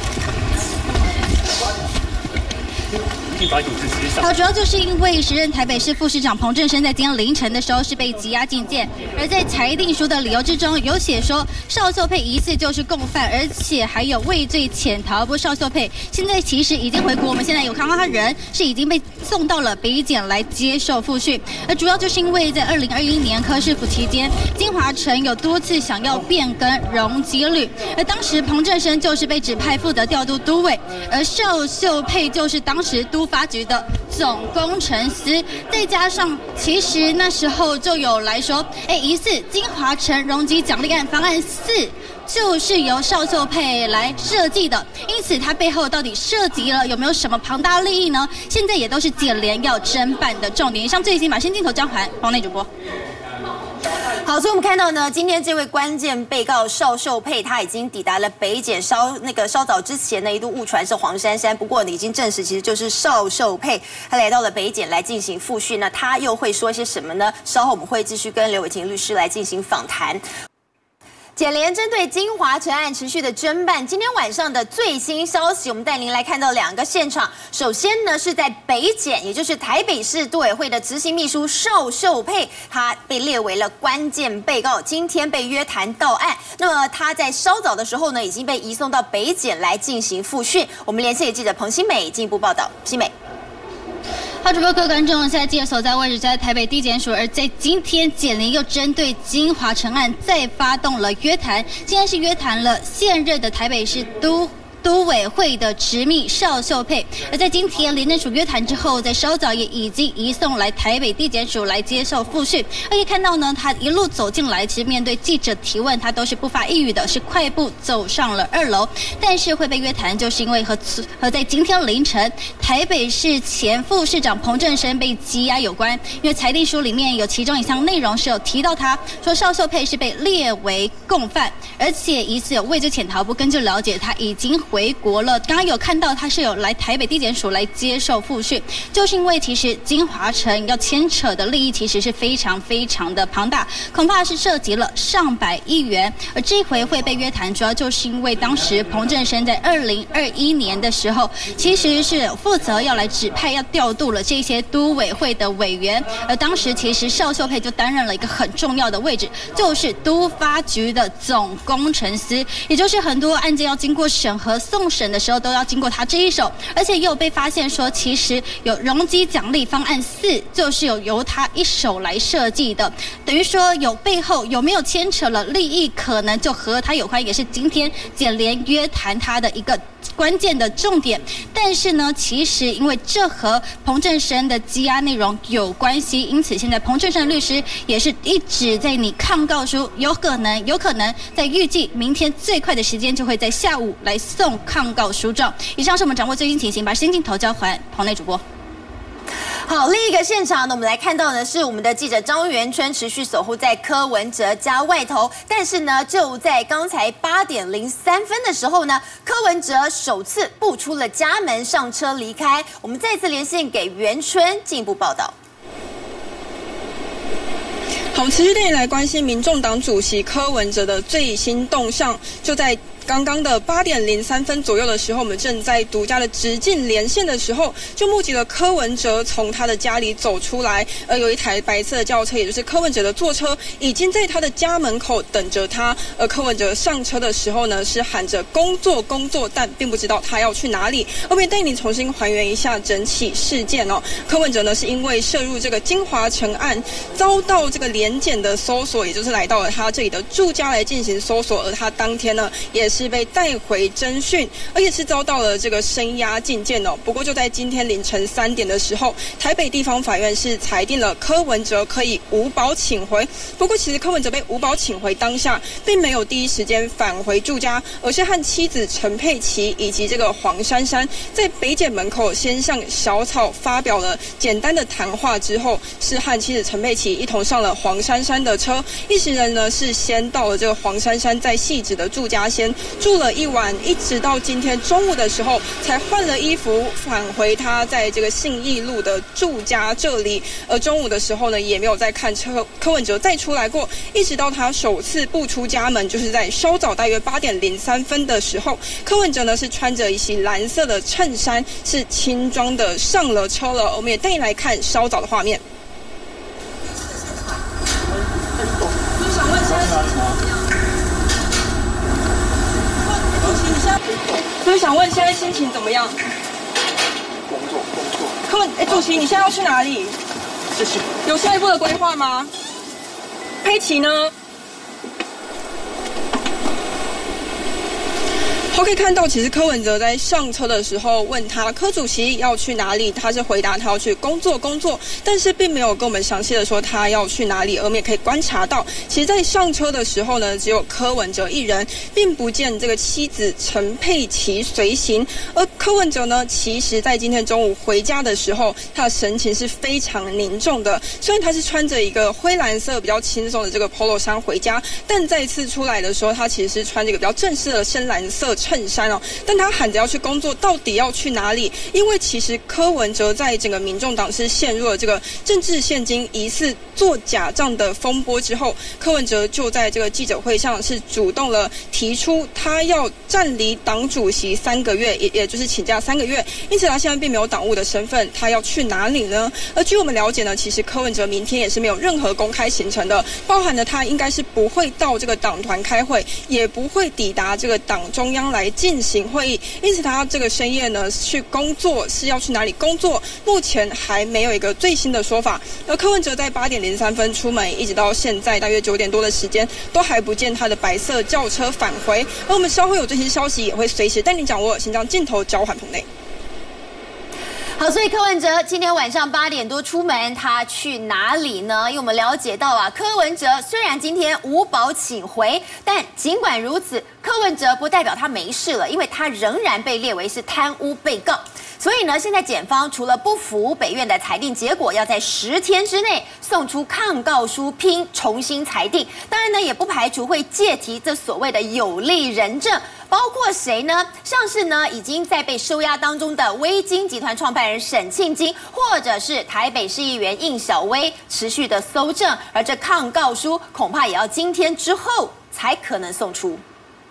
好，主要就是因为时任台北市副市长彭振声在今天凌晨的时候是被羁押禁见，而在裁定书的理由之中有写说邵秀佩疑似就是共犯，而且还有畏罪潜逃。不过邵秀佩现在其实已经回国，我们现在有看到他人是已经被送到了北检来接受复讯，而主要就是因为在二零二一年柯市府期间，金华城有多次想要变更容积率，而当时彭振声就是被指派负责调度都委，而邵秀佩就是当时都发局的总工程师，再加上其实那时候就有来说，哎，疑似金华城容积奖励案方案四就是由邵秀佩来设计的，因此它背后到底涉及了有没有什么庞大利益呢？现在也都是检联要侦办的重点。以上最新把先镜头交还黄内主播。 好，所以我们看到呢，今天这位关键被告邵秀佩，他已经抵达了北检。稍那个稍早之前呢，一度误传是黄珊珊，不过呢，已经证实其实就是邵秀佩，他来到了北检来进行复讯。那他又会说些什么呢？稍后我们会继续跟刘伟霆律师来进行访谈。检联针对金华城案持续的侦办，今天晚上的最新消息，我们带您来看到两个现场。首先呢是在北检，也就是台北市都委会的执行秘书邵秀佩，他被列为了关键被告，今天被约谈到案。那么他在稍早的时候呢，已经被移送到北检来进行复讯。我们连线记者彭新美进一步报道，新美。 好，主播各位观众，现在记者所在位置在台北地检署，而在今天检联又针对金华城案再发动了约谈，今天是约谈了现任的台北市都。都委会的执秘邵秀佩，而在今天廉政署约谈之后，在稍早也已经移送来台北地检署来接受复讯。而且看到呢，他一路走进来，其实面对记者提问，他都是不发一语的，是快步走上了二楼。但是会被约谈，就是因为和和在今天凌晨台北市前副市长彭振声被羁押有关。因为裁定书里面有其中一项内容是有提到他说邵秀佩是被列为共犯，而且疑似有畏罪潜逃。不根据了解，他已经回国了。刚刚有看到他是有来台北地检署来接受复讯，就是因为其实金华城要牵扯的利益其实是非常非常的庞大，恐怕是涉及了上百亿元。而这回会被约谈，主要就是因为当时彭振声在二零二一年的时候，其实是负责要来指派要调度了这些都委会的委员，而当时其实邵秀佩就担任了一个很重要的位置，就是都发局的总工程师，也就是很多案件要经过审核送审的时候都要经过他这一手，而且也有被发现说，其实有容积奖励方案四就是有由他一手来设计的，等于说有背后有没有牵扯了利益，可能就和他有关，也是今天检联约谈他的一个关键的重点。但是呢，其实因为这和彭振声的羁押内容有关系，因此现在彭振声的律师也是一直在拟抗告书，有可能有可能在预计明天最快的时间就会在下午来送抗告书状。以上是我们掌握最新情形，把先镜头交还棚内主播。 好，另一个现场呢，我们来看到的是我们的记者张元春持续守护在柯文哲家外头，但是呢，就在刚才八点零三分的时候呢，柯文哲首次步出了家门，上车离开。我们再次连线给元春进一步报道。 好，持续带你来关心民众党主席柯文哲的最新动向，就在刚刚的八点零三分左右的时候，我们正在独家的直进连线的时候，就目击了柯文哲从他的家里走出来，而有一台白色的轿车，也就是柯文哲的座车，已经在他的家门口等着他。而柯文哲上车的时候呢，是喊着工作工作，但并不知道他要去哪里。我们也带你重新还原一下整起事件哦。柯文哲呢，是因为涉入这个金华城案，遭到这个联检的搜索，也就是来到了他这里的住家来进行搜索，而他当天呢，也是。 是被带回侦讯，而且是遭到了这个声押禁见哦。不过就在今天凌晨三点的时候，台北地方法院是裁定了柯文哲可以无保请回。不过其实柯文哲被无保请回当下，并没有第一时间返回住家，而是和妻子陈佩琪以及这个黄珊珊在北检门口先向小草发表了简单的谈话之后，是和妻子陈佩琪一同上了黄珊珊的车。一行人呢是先到了这个黄珊珊在汐止的住家，先住了一晚，一直到今天中午的时候才换了衣服返回他在这个信义路的住家这里。而中午的时候呢，也没有再看车柯文哲再出来过，一直到他首次步出家门，就是在稍早大约八点零三分的时候，柯文哲呢是穿着一袭蓝色的衬衫，是轻装的上了车了。我们也带你来看稍早的画面。想问现在心情怎么样？主席，你现在就是想问现在心情怎么样？ 工作工作。 柯文，哎，主席，你现在要去哪里？ 谢谢。 有下一步的规划吗？佩琪呢？我可以看到，其实柯文哲在上车的时候问他柯主席要去哪里，他是回答他要去工作工作，但是并没有跟我们详细的说他要去哪里。而我们也可以观察到，其实在上车的时候呢，只有柯文哲一人，并不见这个妻子陈佩琪随行。而柯文哲呢，其实在今天中午回家的时候，他的神情是非常凝重的。虽然他是穿着一个灰蓝色比较轻松的这个 polo 衫回家，但再次出来的时候，他其实是穿这个比较正式的深蓝色衬衫哦，但他喊着要去工作，到底要去哪里？因为其实柯文哲在整个民众党是陷入了这个政治现金疑似做假账的风波之后，柯文哲就在这个记者会上是主动了提出他要暂离党主席三个月，也也就是请假三个月，因此他现在并没有党务的身份，他要去哪里呢？而据我们了解呢，其实柯文哲明天也是没有任何公开行程的，包含了他应该是不会到这个党团开会，也不会抵达这个党中央来进行会议，因此他这个深夜呢去工作，是要去哪里工作，目前还没有一个最新的说法。而柯文哲在八点零三分出门，一直到现在大约九点多的时间，都还不见他的白色轿车返回。而我们稍后有最新消息，也会随时带您掌握。先将镜头交还棚内。 好，所以柯文哲今天晚上八点多出门，他去哪里呢？因为我们了解到啊，柯文哲虽然今天无保请回，但尽管如此，柯文哲不代表他没事了，因为他仍然被列为是贪污被告。所以呢，现在检方除了不服北院的裁定结果，要在十天之内送出抗告书，拼重新裁定。当然呢，也不排除会借提这所谓的有利人证，包括谁呢？像是呢已经在被收押当中的威金集团创办人沈庆金，或者是台北市议员应小薇，持续的搜证。而这抗告书恐怕也要今天之后才可能送出。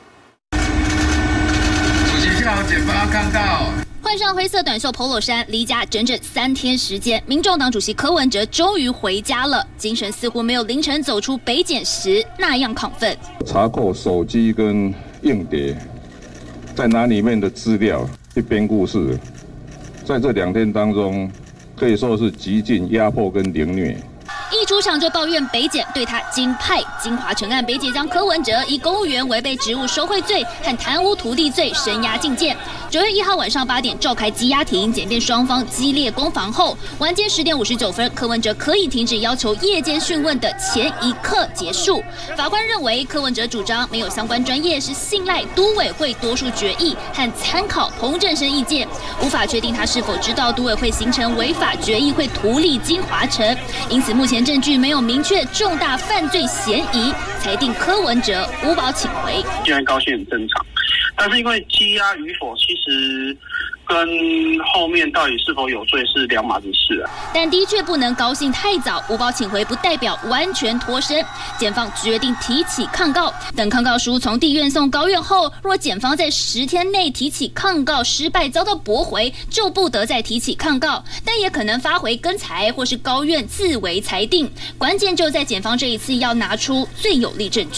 主席下午检方抗告。 换上灰色短袖 polo 衫，离家整整三天时间，民众党主席柯文哲终于回家了，精神似乎没有凌晨走出北检时那样亢奋。 查扣手机跟硬碟，再拿里面的资料去编故事，在这两天当中，可以说是极尽压迫跟凌虐。 一出场就抱怨北检对他金派金华城案，北检将柯文哲以公务员违背职务收贿罪和贪污土地罪声押禁见。九月一号晚上八点召开羁押庭，检辩双方激烈攻防后，晚间十点五十九分，柯文哲可以停止要求夜间讯问的前一刻结束。法官认为柯文哲主张没有相关专业，是信赖都委会多数决议和参考彭正生意见，无法确定他是否知道都委会形成违法决议会图利金华城，因此目前证据没有明确重大犯罪嫌疑，裁定柯文哲无保请回。 既然高兴很正常，但是因为羁押与否，其实跟后面到底是否有罪是两码子事啊。 但的确不能高兴太早，无保请回不代表完全脱身。检方决定提起抗告，等抗告书从地院送高院后，若检方在十天内提起抗告失败遭到驳回，就不得再提起抗告，但也可能发回更裁或是高院自为裁定。关键就在检方这一次要拿出最有力证据。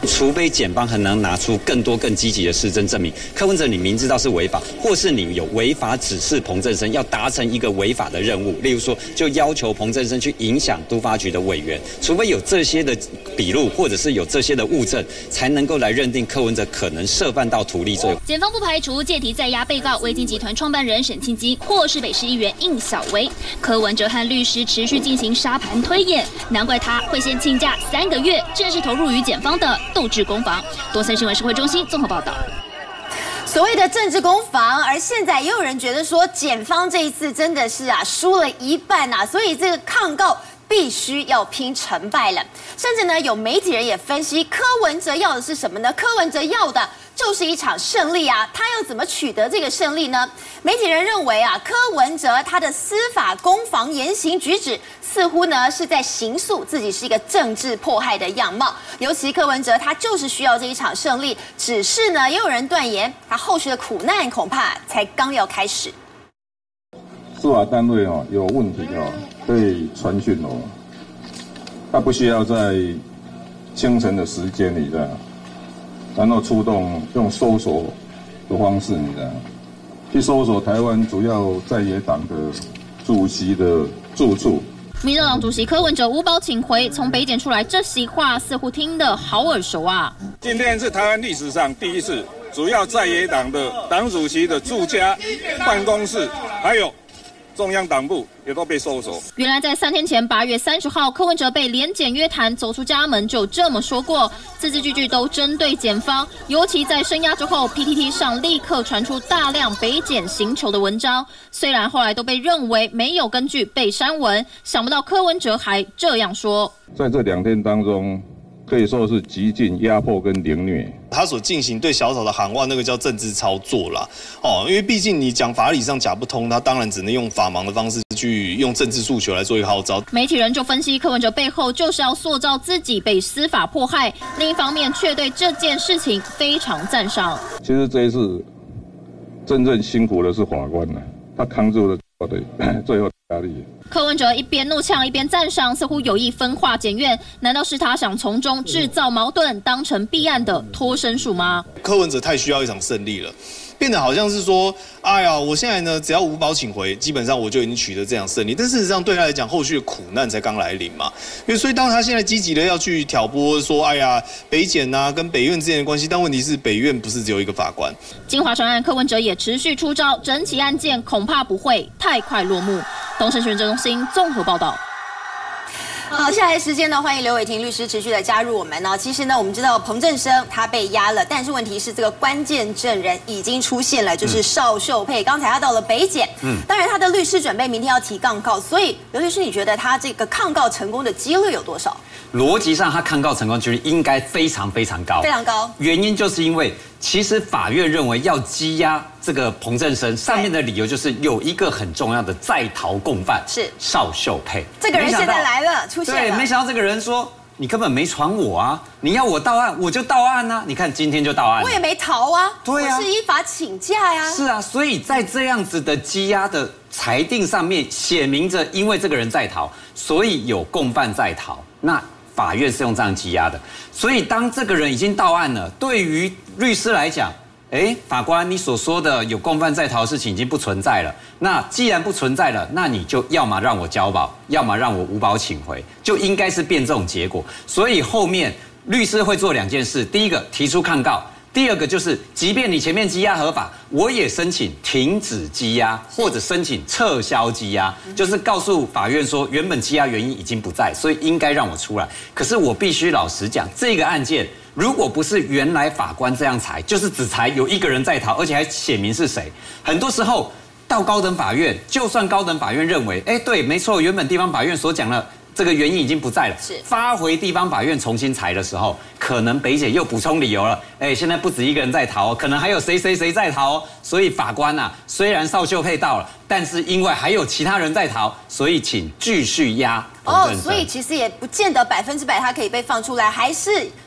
除非检方很能拿出更多更积极的事证证明，柯文哲你明知道是违法，或是你有违法指示彭正生要达成一个违法的任务，例如说就要求彭正生去影响都发局的委员，除非有这些的笔录，或者是有这些的物证，才能够来认定柯文哲可能涉犯到图利罪。 检方不排除借题在押被告微金集团创办人沈庆基，或是北市议员应小薇。柯文哲和律师持续进行沙盘推演，难怪他会先请假三个月，正式投入于检方的斗智攻防。东森新闻社会中心综合报道。 所谓的政治攻防，而现在也有人觉得说，检方这一次真的是啊输了一半啊，所以这个抗告必须要拼成败了。甚至呢，有媒体人也分析，柯文哲要的是什么呢？柯文哲要的就是一场胜利啊！他要怎么取得这个胜利呢？媒体人认为啊，柯文哲他的司法攻防言行举止，似乎呢是在形塑自己是一个政治迫害的样貌。尤其柯文哲他就是需要这一场胜利，只是呢，也有人断言，他后续的苦难恐怕才刚要开始。 司法单位哦有问题哦，可以传讯哦，他不需要在清晨的时间里的。然后出动用搜索的方式，你知道，去搜索台湾主要在野党的主席的住处。 民众党主席柯文哲无保请回，从北检出来，这席话似乎听得好耳熟啊！ 今天是台湾历史上第一次，主要在野党的党主席的住家、办公室，还有中央党部也都被搜索。 原来在三天前，八月三十号，柯文哲被联检约谈，走出家门就这么说过，字字句句都针对检方。尤其在声押之后 ，P T T 上立刻传出大量北检刑求的文章，虽然后来都被认为没有根据被删文，想不到柯文哲还这样说。 在这两天当中，可以说是极尽压迫跟凌虐。 他所进行对小草的喊话，那个叫政治操作啦，哦，因为毕竟你讲法理上讲不通，他当然只能用法盲的方式去用政治诉求来做一个号召。 媒体人就分析，柯文哲背后就是要塑造自己被司法迫害，另一方面却对这件事情非常赞赏。 其实这一次真正辛苦的是法官呢，他扛住了最后压力。 柯文哲一边怒呛一边赞赏，似乎有意分化检院，难道是他想从中制造矛盾，当成弊案的脱身术吗？ 柯文哲太需要一场胜利了，变得好像是说，哎呀，我现在呢只要无保请回，基本上我就已经取得这样胜利。但事实上对他来讲，后续的苦难才刚来临嘛。因为所以当他现在积极的要去挑拨说，哎呀，北检啊跟北院之间的关系，但问题是北院不是只有一个法官。 金华传案，柯文哲也持续出招，整起案件恐怕不会太快落幕。东森新闻中心综合报道。 好，下来时间呢，欢迎刘伟霆律师持续的加入我们呢。其实呢，我们知道彭正生他被押了，但是问题是这个关键证人已经出现了，就是邵秀佩。刚才他到了北检，嗯，当然他的律师准备明天要提抗告，所以刘律师，你觉得他这个抗告成功的几率有多少？ 逻辑上，他抗告成功几率应该非常非常高， 非常高。 原因就是因为其实法院认为要羁押这个彭正生，上面的理由就是有一个很重要的在逃共犯是邵秀佩。 这个人现在来了，出现了。 对，没想到这个人说。你根本没传我啊！你要我到案，我就到案啊！你看今天就到案， 我也没逃啊， 对啊， 我是依法请假呀。 是啊，所以在这样子的羁押的裁定上面，写明着因为这个人在逃，所以有共犯在逃。那法院是用这样羁押的，所以当这个人已经到案了，对于律师来讲，哎，法官，你所说的有共犯在逃的事情已经不存在了。那既然不存在了，那你就要么让我交保，要么让我无保请回，就应该是变这种结果。所以后面律师会做两件事：第一个提出抗告，第二个就是，即便你前面羁押合法，我也申请停止羁押或者申请撤销羁押，就是告诉法院说，原本羁押原因已经不在，所以应该让我出来。可是我必须老实讲，这个案件。如果不是原来法官这样裁，就是只裁有一个人在逃，而且还写明是谁。很多时候到高等法院，就算高等法院认为，哎，对，没错，原本地方法院所讲的这个原因已经不在了，是发回地方法院重新裁的时候，可能北检又补充理由了，哎，现在不止一个人在逃，可能还有谁谁谁在逃，所以法官啊，虽然邵秀佩到了，但是因为还有其他人在逃，所以请继续押。 哦，所以其实也不见得百分之百他可以被放出来，还是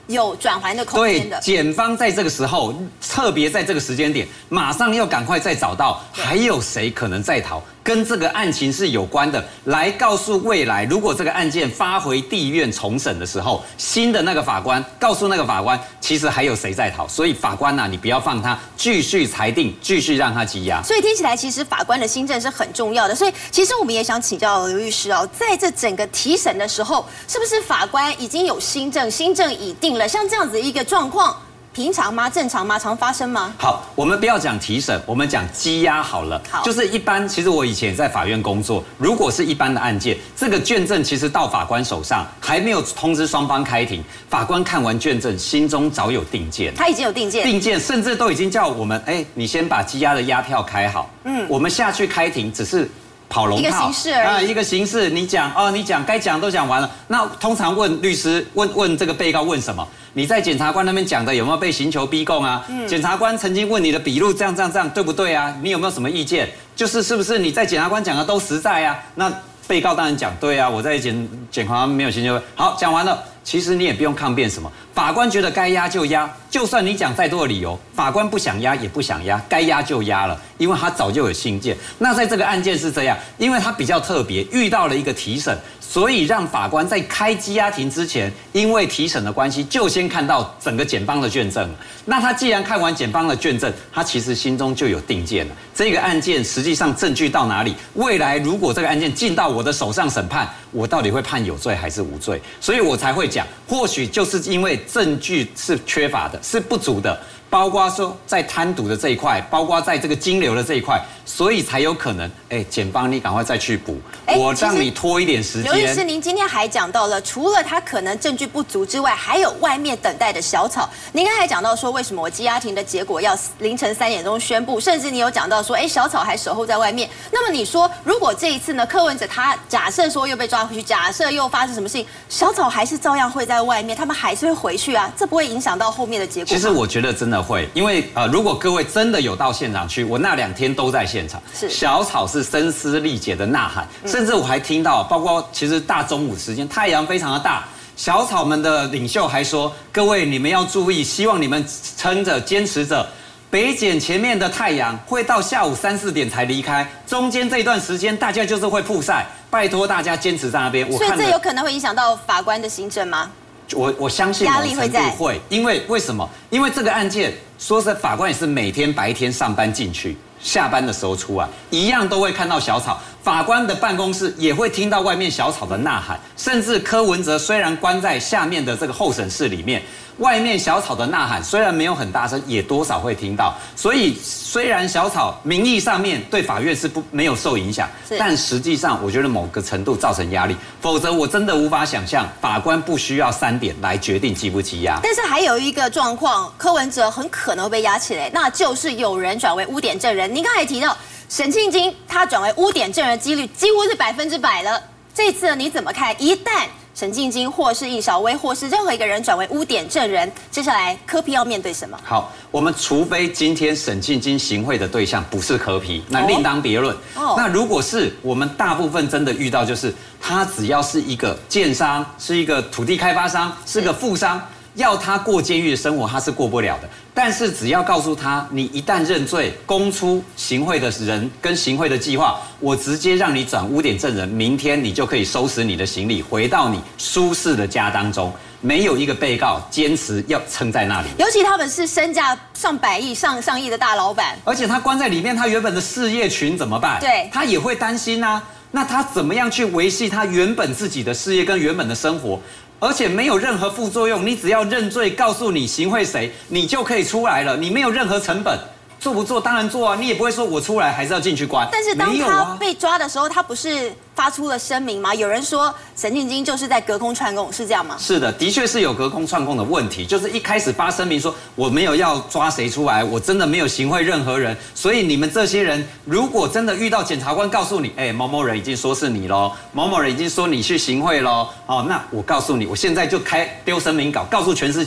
有转圜的空间的。 对，检方在这个时候，特别在这个时间点，马上要赶快再找到还有谁可能在逃，跟这个案情是有关的，来告诉未来，如果这个案件发回地院重审的时候，新的那个法官告诉那个法官，其实还有谁在逃，所以法官呐、啊，你不要放他，继续裁定，继续让他羁押。 所以听起来，其实法官的心证是很重要的。所以，其实我们也想请教刘律师哦，在这整个提审的时候，是不是法官已经有心证，心证已定了？像这样子一个状况，平常吗？正常吗？常发生吗？ 好，我们不要讲提审，我们讲羁押好了。 好， 就是一般，其实我以前也在法院工作，如果是一般的案件，这个卷证其实到法官手上，还没有通知双方开庭，法官看完卷证，心中早有定见。 他已经有定见， 定见，甚至都已经叫我们，哎，你先把羁押的押票开好，嗯，我们下去开庭，只是跑龙套， 一个形式而已啊，一个形式。你讲哦，你讲该讲都讲完了。那通常问律师，问问这个被告问什么？你在检察官那边讲的有没有被刑求逼供啊？嗯、检察官曾经问你的笔录这样这样这样对不对啊？你有没有什么意见？就是是不是你在检察官讲的都实在啊？那被告当然讲对啊，我在检检察官没有刑求。好，讲完了。其实你也不用抗辩什么，法官觉得该押就押，就算你讲再多的理由，法官不想押也不想押，该押就押了，因为他早就有信件。那在这个案件是这样，因为他比较特别，遇到了一个提审，所以让法官在开羁押庭之前，因为提审的关系，就先看到整个检方的卷证。那他既然看完检方的卷证，他其实心中就有定见了。这个案件实际上证据到哪里，未来如果这个案件进到我的手上审判，我到底会判有罪还是无罪？所以我才会讲，或许就是因为证据是缺乏的，是不足的。包括说在贪渎的这一块，包括在这个金流的这一块，所以才有可能，哎，检方你赶快再去补，我让你拖一点时间。 刘律师，您今天还讲到了，除了他可能证据不足之外，还有外面等待的小草。您刚才讲到说，为什么我羁押庭的结果要凌晨三点钟宣布，甚至你有讲到说，哎，小草还守候在外面。那么你说，如果这一次呢，柯文哲他假设说又被抓回去，假设又发生什么事情，小草还是照样会在外面，他们还是会回去啊，这不会影响到后面的结果吗？ 其实我觉得真的会，因为呃，如果各位真的有到现场去，我那两天都在现场， 是小草是声嘶力竭的呐喊，嗯、甚至我还听到，包括其实大中午时间，太阳非常的大，小草们的领袖还说，各位你们要注意，希望你们撑着坚持着。北检前面的太阳会到下午三四点才离开，中间这段时间大家就是会曝晒，拜托大家坚持在那边。 所以这有可能会影响到法官的行政吗？ 我我相信压力会在， 会，因为为什么？因为这个案件，说实在，法官也是每天白天上班进去，下班的时候出来，一样都会看到小草。法官的办公室也会听到外面小草的呐喊，甚至柯文哲虽然关在下面的这个候审室里面，外面小草的呐喊虽然没有很大声，也多少会听到。所以虽然小草名义上面对法院是不没有受影响，但实际上我觉得某个程度造成压力。否则我真的无法想象法官不需要三点来决定羁不羁押。 但是还有一个状况，柯文哲很可能会被押起来，那就是有人转为污点证人。您刚才提到沈庆金他转为污点证人的几率几乎是百分之百了。这次你怎么看？一旦沈庆金或是易小薇或是任何一个人转为污点证人，接下来柯 P 要面对什么？ 好，我们除非今天沈庆金行贿的对象不是柯 P， 那另当别论。哦，那如果是我们大部分真的遇到，就是他只要是一个建商，是一个土地开发商，是个富商，要他过监狱的生活，他是过不了的。但是只要告诉他，你一旦认罪，供出行贿的人跟行贿的计划，我直接让你转污点证人，明天你就可以收拾你的行李，回到你舒适的家当中。没有一个被告坚持要撑在那里， 尤其他们是身价上百亿、上上亿的大老板， 而且他关在里面，他原本的事业群怎么办？ 对， 他也会担心啊。那他怎么样去维系他原本自己的事业跟原本的生活？而且没有任何副作用，你只要认罪，告诉你行贿谁，你就可以出来了，你没有任何成本。做不做当然做啊，你也不会说我出来还是要进去关。 但是当他被抓的时候，他不是发出了声明吗？有人说沈庆金就是在隔空串供，是这样吗？ 是的，的确是有隔空串供的问题，就是一开始发声明说我没有要抓谁出来，我真的没有行贿任何人，所以你们这些人如果真的遇到检察官告诉你，哎，某某人已经说是你咯，某某人已经说你去行贿咯，哦，那我告诉你，我现在就开丢声明稿，告诉全世界。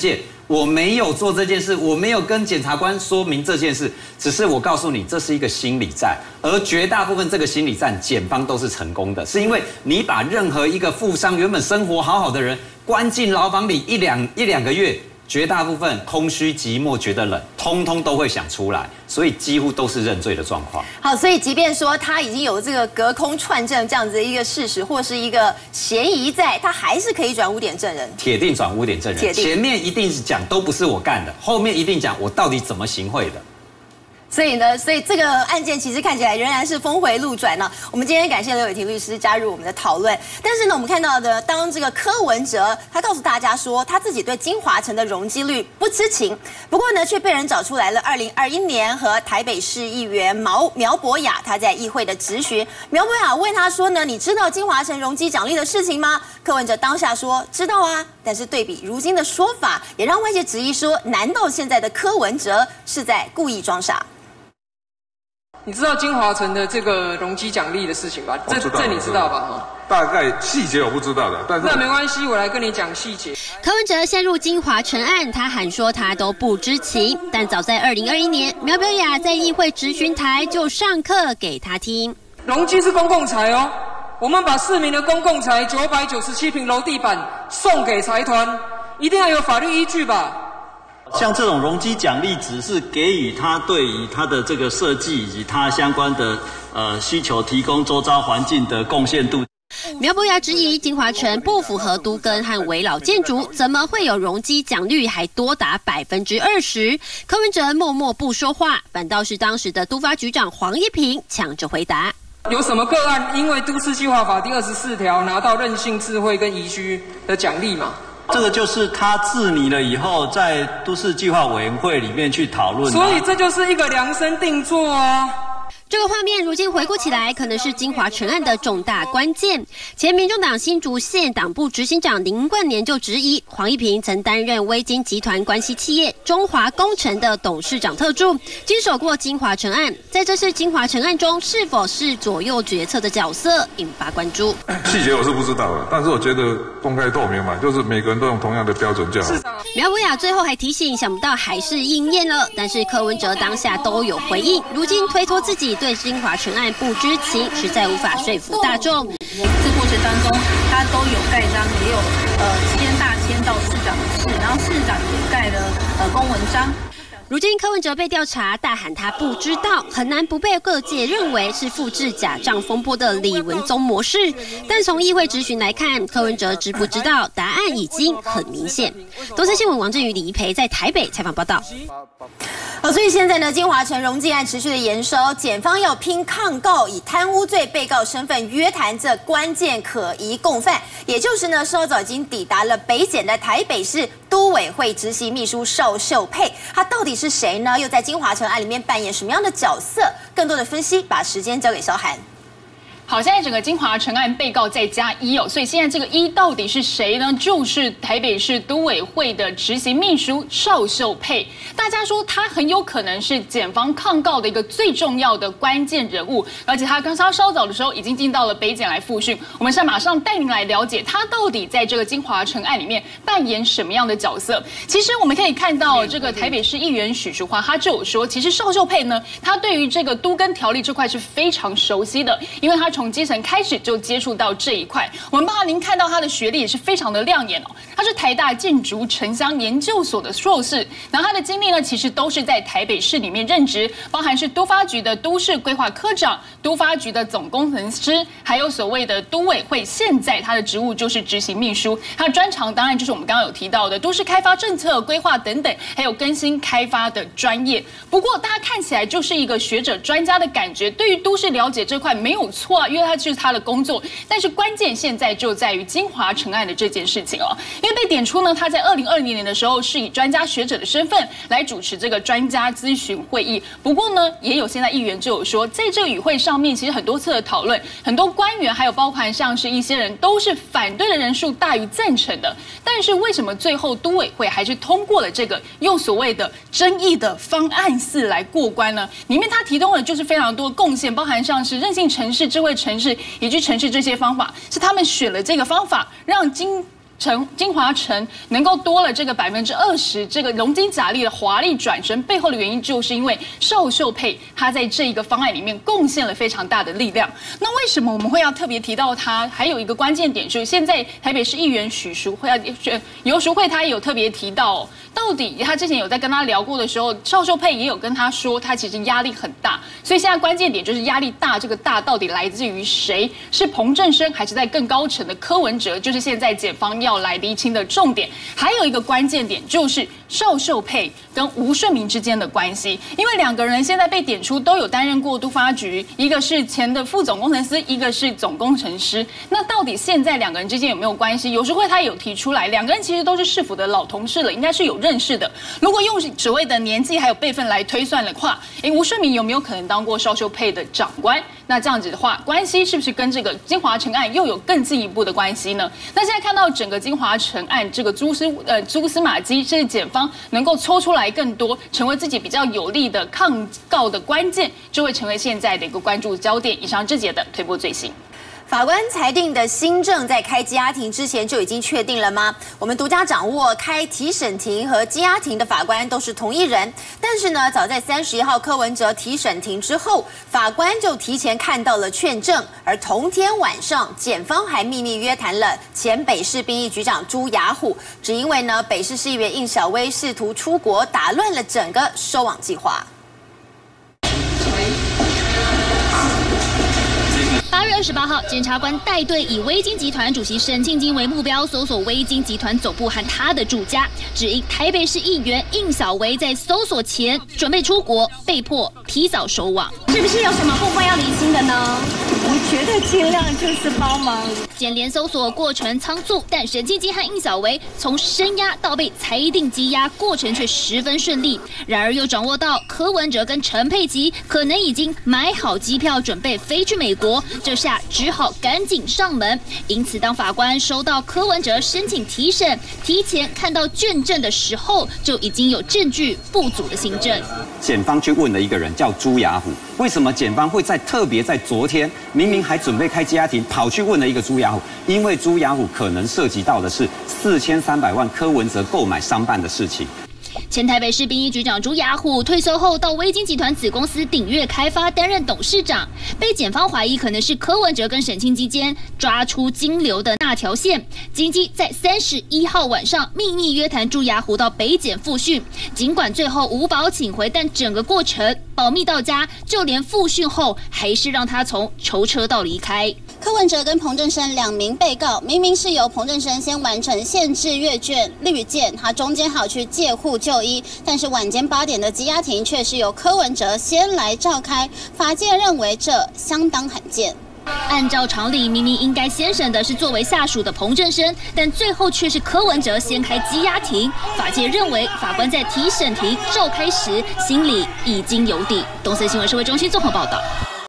我没有做这件事，我没有跟检察官说明这件事，只是我告诉你，这是一个心理战，而绝大部分这个心理战，检方都是成功的，是因为你把任何一个富商原本生活好好的人关进牢房里一两一两个月。绝大部分空虚寂寞觉得冷，通通都会想出来，所以几乎都是认罪的状况。 好，所以即便说他已经有这个隔空串证这样子的一个事实或是一个嫌疑在，他还是可以转污点证人。 铁定转污点证人，前面一定是讲都不是我干的，后面一定讲我到底怎么行贿的。 所以呢，所以这个案件其实看起来仍然是峰回路转呢。我们今天感谢刘伟霆律师加入我们的讨论。但是呢，我们看到的，当这个柯文哲他告诉大家说他自己对金华城的容积率不知情，不过呢，却被人找出来了。二零二一年和台北市议员毛苗博雅他在议会的质询，苗博雅问他说呢，你知道金华城容积奖励的事情吗？柯文哲当下说知道啊，但是对比如今的说法，也让外界质疑说，难道现在的柯文哲是在故意装傻？ 你知道金华城的这个容积奖励的事情吧？这这你知道吧？哈， 大概细节我不知道的，但是那没关系，我来跟你讲细节。 柯文哲陷入金华城案，他喊说他都不知情，但早在二零二一年，苗博雅在议会质询台就上课给他听。 容积是公共财哦，我们把市民的公共财九百九十七坪楼地板送给财团，一定要有法律依据吧？ 像这种容积奖励，只是给予他对于他的这个设计以及他相关的呃需求提供周遭环境的贡献度。 苗博雅质疑金华城不符合都更和危老建筑，怎么会有容积奖率还多达百分之二十？柯文哲默默不说话，反倒是当时的都发局长黄一平抢着回答。 有什么个案因为都市计划法第二十四条拿到韧性智慧跟宜居的奖励嘛？ 这个就是他自拟了以后，在都市计划委员会里面去讨论， 所以这就是一个量身定做啊。 这个画面如今回顾起来，可能是金华城案的重大关键。前民众党新竹县党部执行长林冠年就质疑，黄一平曾担任威金集团关系企业中华工程的董事长特助，经手过金华城案，在这次金华城案中是否是左右决策的角色，引发关注。 细节我是不知道的，但是我觉得公开透明嘛，就是每个人都用同样的标准就好。 苗博雅最后还提醒，想不到还是应验了，但是柯文哲当下都有回应，如今推脱自己对金华城案不知情，实在无法说服大众。 这过程当中，他都有盖章，也有呃签大签到市长的事，然后市长也盖了呃公文章。 如今柯文哲被调查，大喊他不知道，很难不被各界认为是复制假账风波的李文宗模式。但从议会质询来看，柯文哲知不知道，答案已经很明显。东森新闻王振宇、李怡培在台北采访报道。 好，所以现在呢，金华城容积案持续的延烧，检方要拼抗告，以贪污罪被告身份约谈这关键可疑共犯，也就是呢，稍早已经抵达了北检的台北市都委会执行秘书邵秀佩，他到底是谁呢？又在金华城案里面扮演什么样的角色？更多的分析，把时间交给萧涵。 好，现在整个金华城案被告再加一哦，所以现在这个一到底是谁呢？就是台北市都委会的执行秘书邵秀佩。大家说他很有可能是检方抗告的一个最重要的关键人物，而且他刚刚稍早的时候已经进到了北检来复讯。我们现在马上带您来了解他到底在这个金华城案里面扮演什么样的角色。其实我们可以看到，这个台北市议员许淑华他就有说，其实邵秀佩呢，他对于这个都更条例这块是非常熟悉的，因为他从基层开始就接触到这一块。我们帮您看到他的学历也是非常的亮眼哦，他是台大建筑城乡研究所的硕士，然后他的经历呢，其实都是在台北市里面任职，包含是都发局的都市规划科长、都发局的总工程师，还有所谓的都委会，现在他的职务就是执行秘书。他的专长当然就是我们刚刚有提到的都市开发政策规划等等，还有更新开发的专业。不过大家看起来就是一个学者专家的感觉，对于都市了解这块没有错啊，因为他就是他的工作。但是关键现在就在于金华城案的这件事情哦，因为被点出呢，他在二零二零年的时候是以专家学者的身份来主持这个专家咨询会议。不过呢，也有现在议员就有说，在这个与会上面，其实很多次的讨论，很多官员还有包含像是一些人都是反对的人数大于赞成的。但是为什么最后都委会还是通过了这个用所谓的争议的方案四来过关呢？里面他提供的就是非常多贡献，包含像是韧性城市、智慧城市以及城市这些方法，是他们选了这个方法，让金陈金华城能够多了这个百分之二十这个龙金甲力的华丽转身，背后的原因就是因为邵秀佩她在这一个方案里面贡献了非常大的力量。那为什么我们会要特别提到她？还有一个关键点就是，现在台北市议员许淑慧、游淑慧她也有特别提到、哦，到底她之前有在跟她聊过的时候，邵秀佩也有跟她说，她其实压力很大。所以现在关键点就是压力大，这个大到底来自于谁？是彭正生还是在更高层的柯文哲？就是现在检方要。要来厘清的重点，还有一个关键点就是邵秀佩跟吴顺民之间的关系，因为两个人现在被点出都有担任过都发局，一个是前的副总工程师，一个是总工程师。那到底现在两个人之间有没有关系？游淑慧他有提出来，两个人其实都是市府的老同事了，应该是有认识的。如果用所谓的年纪还有辈分来推算的话，哎，吴顺民有没有可能当过邵秀佩的长官？那这样子的话，关系是不是跟这个金华城案又有更进一步的关系呢？那现在看到整个金华城案这个蛛丝呃蛛丝马迹，是检方能够抽出来更多，成为自己比较有力的抗告的关键，就会成为现在的一个关注焦点。以上这节的推播最新。 法官裁定的新政在开羁押庭之前就已经确定了吗？我们独家掌握开提审庭和羁押庭的法官都是同一人，但是呢，早在三十一号柯文哲提审庭之后，法官就提前看到了劝证，而同天晚上，检方还秘密约谈了前北市兵役局长朱雅虎，只因为呢，北市市议员应小薇试图出国，打乱了整个收网计划。 八月二十八号，检察官带队以威金集团主席沈庆金为目标，搜索威金集团总部和他的住家。只因台北市议员应小薇在搜索前准备出国，被迫提早收网。 是不是有什么部分要厘清的呢？我觉得尽量就是帮忙。 检联搜索过程仓促，但沈庆金和应小薇从声押到被裁定羁押过程却十分顺利。然而又掌握到柯文哲跟陈佩琪可能已经买好机票，准备飞去美国。这下只好赶紧上门，因此当法官收到柯文哲申请提审，提前看到卷证的时候，就已经有证据不足的新证。 检方去问了一个人叫朱雅虎，为什么检方会在特别在昨天明明还准备开羁押庭，跑去问了一个朱雅虎？因为朱雅虎可能涉及到的是四千三百万柯文哲购买商办的事情。 前台北市兵役局长朱雅虎退休后到威金集团子公司鼎悦开发担任董事长，被检方怀疑可能是柯文哲跟沈庆基间抓出金流的那条线。警机在三十一号晚上秘密约谈朱雅虎到北检复讯，尽管最后无保请回，但整个过程保密到家，就连复讯后还是让他从囚车道离开。 柯文哲跟彭正生两名被告，明明是由彭正生先完成限制阅卷绿件，他中间好去借户就医，但是晚间八点的羁押庭却是由柯文哲先来召开，法界认为这相当罕见。 按照常理，明明应该先审的是作为下属的彭正生，但最后却是柯文哲先开羁押庭。法界认为，法官在提审庭召开时，心里已经有底。东森新闻社会中心综合报道。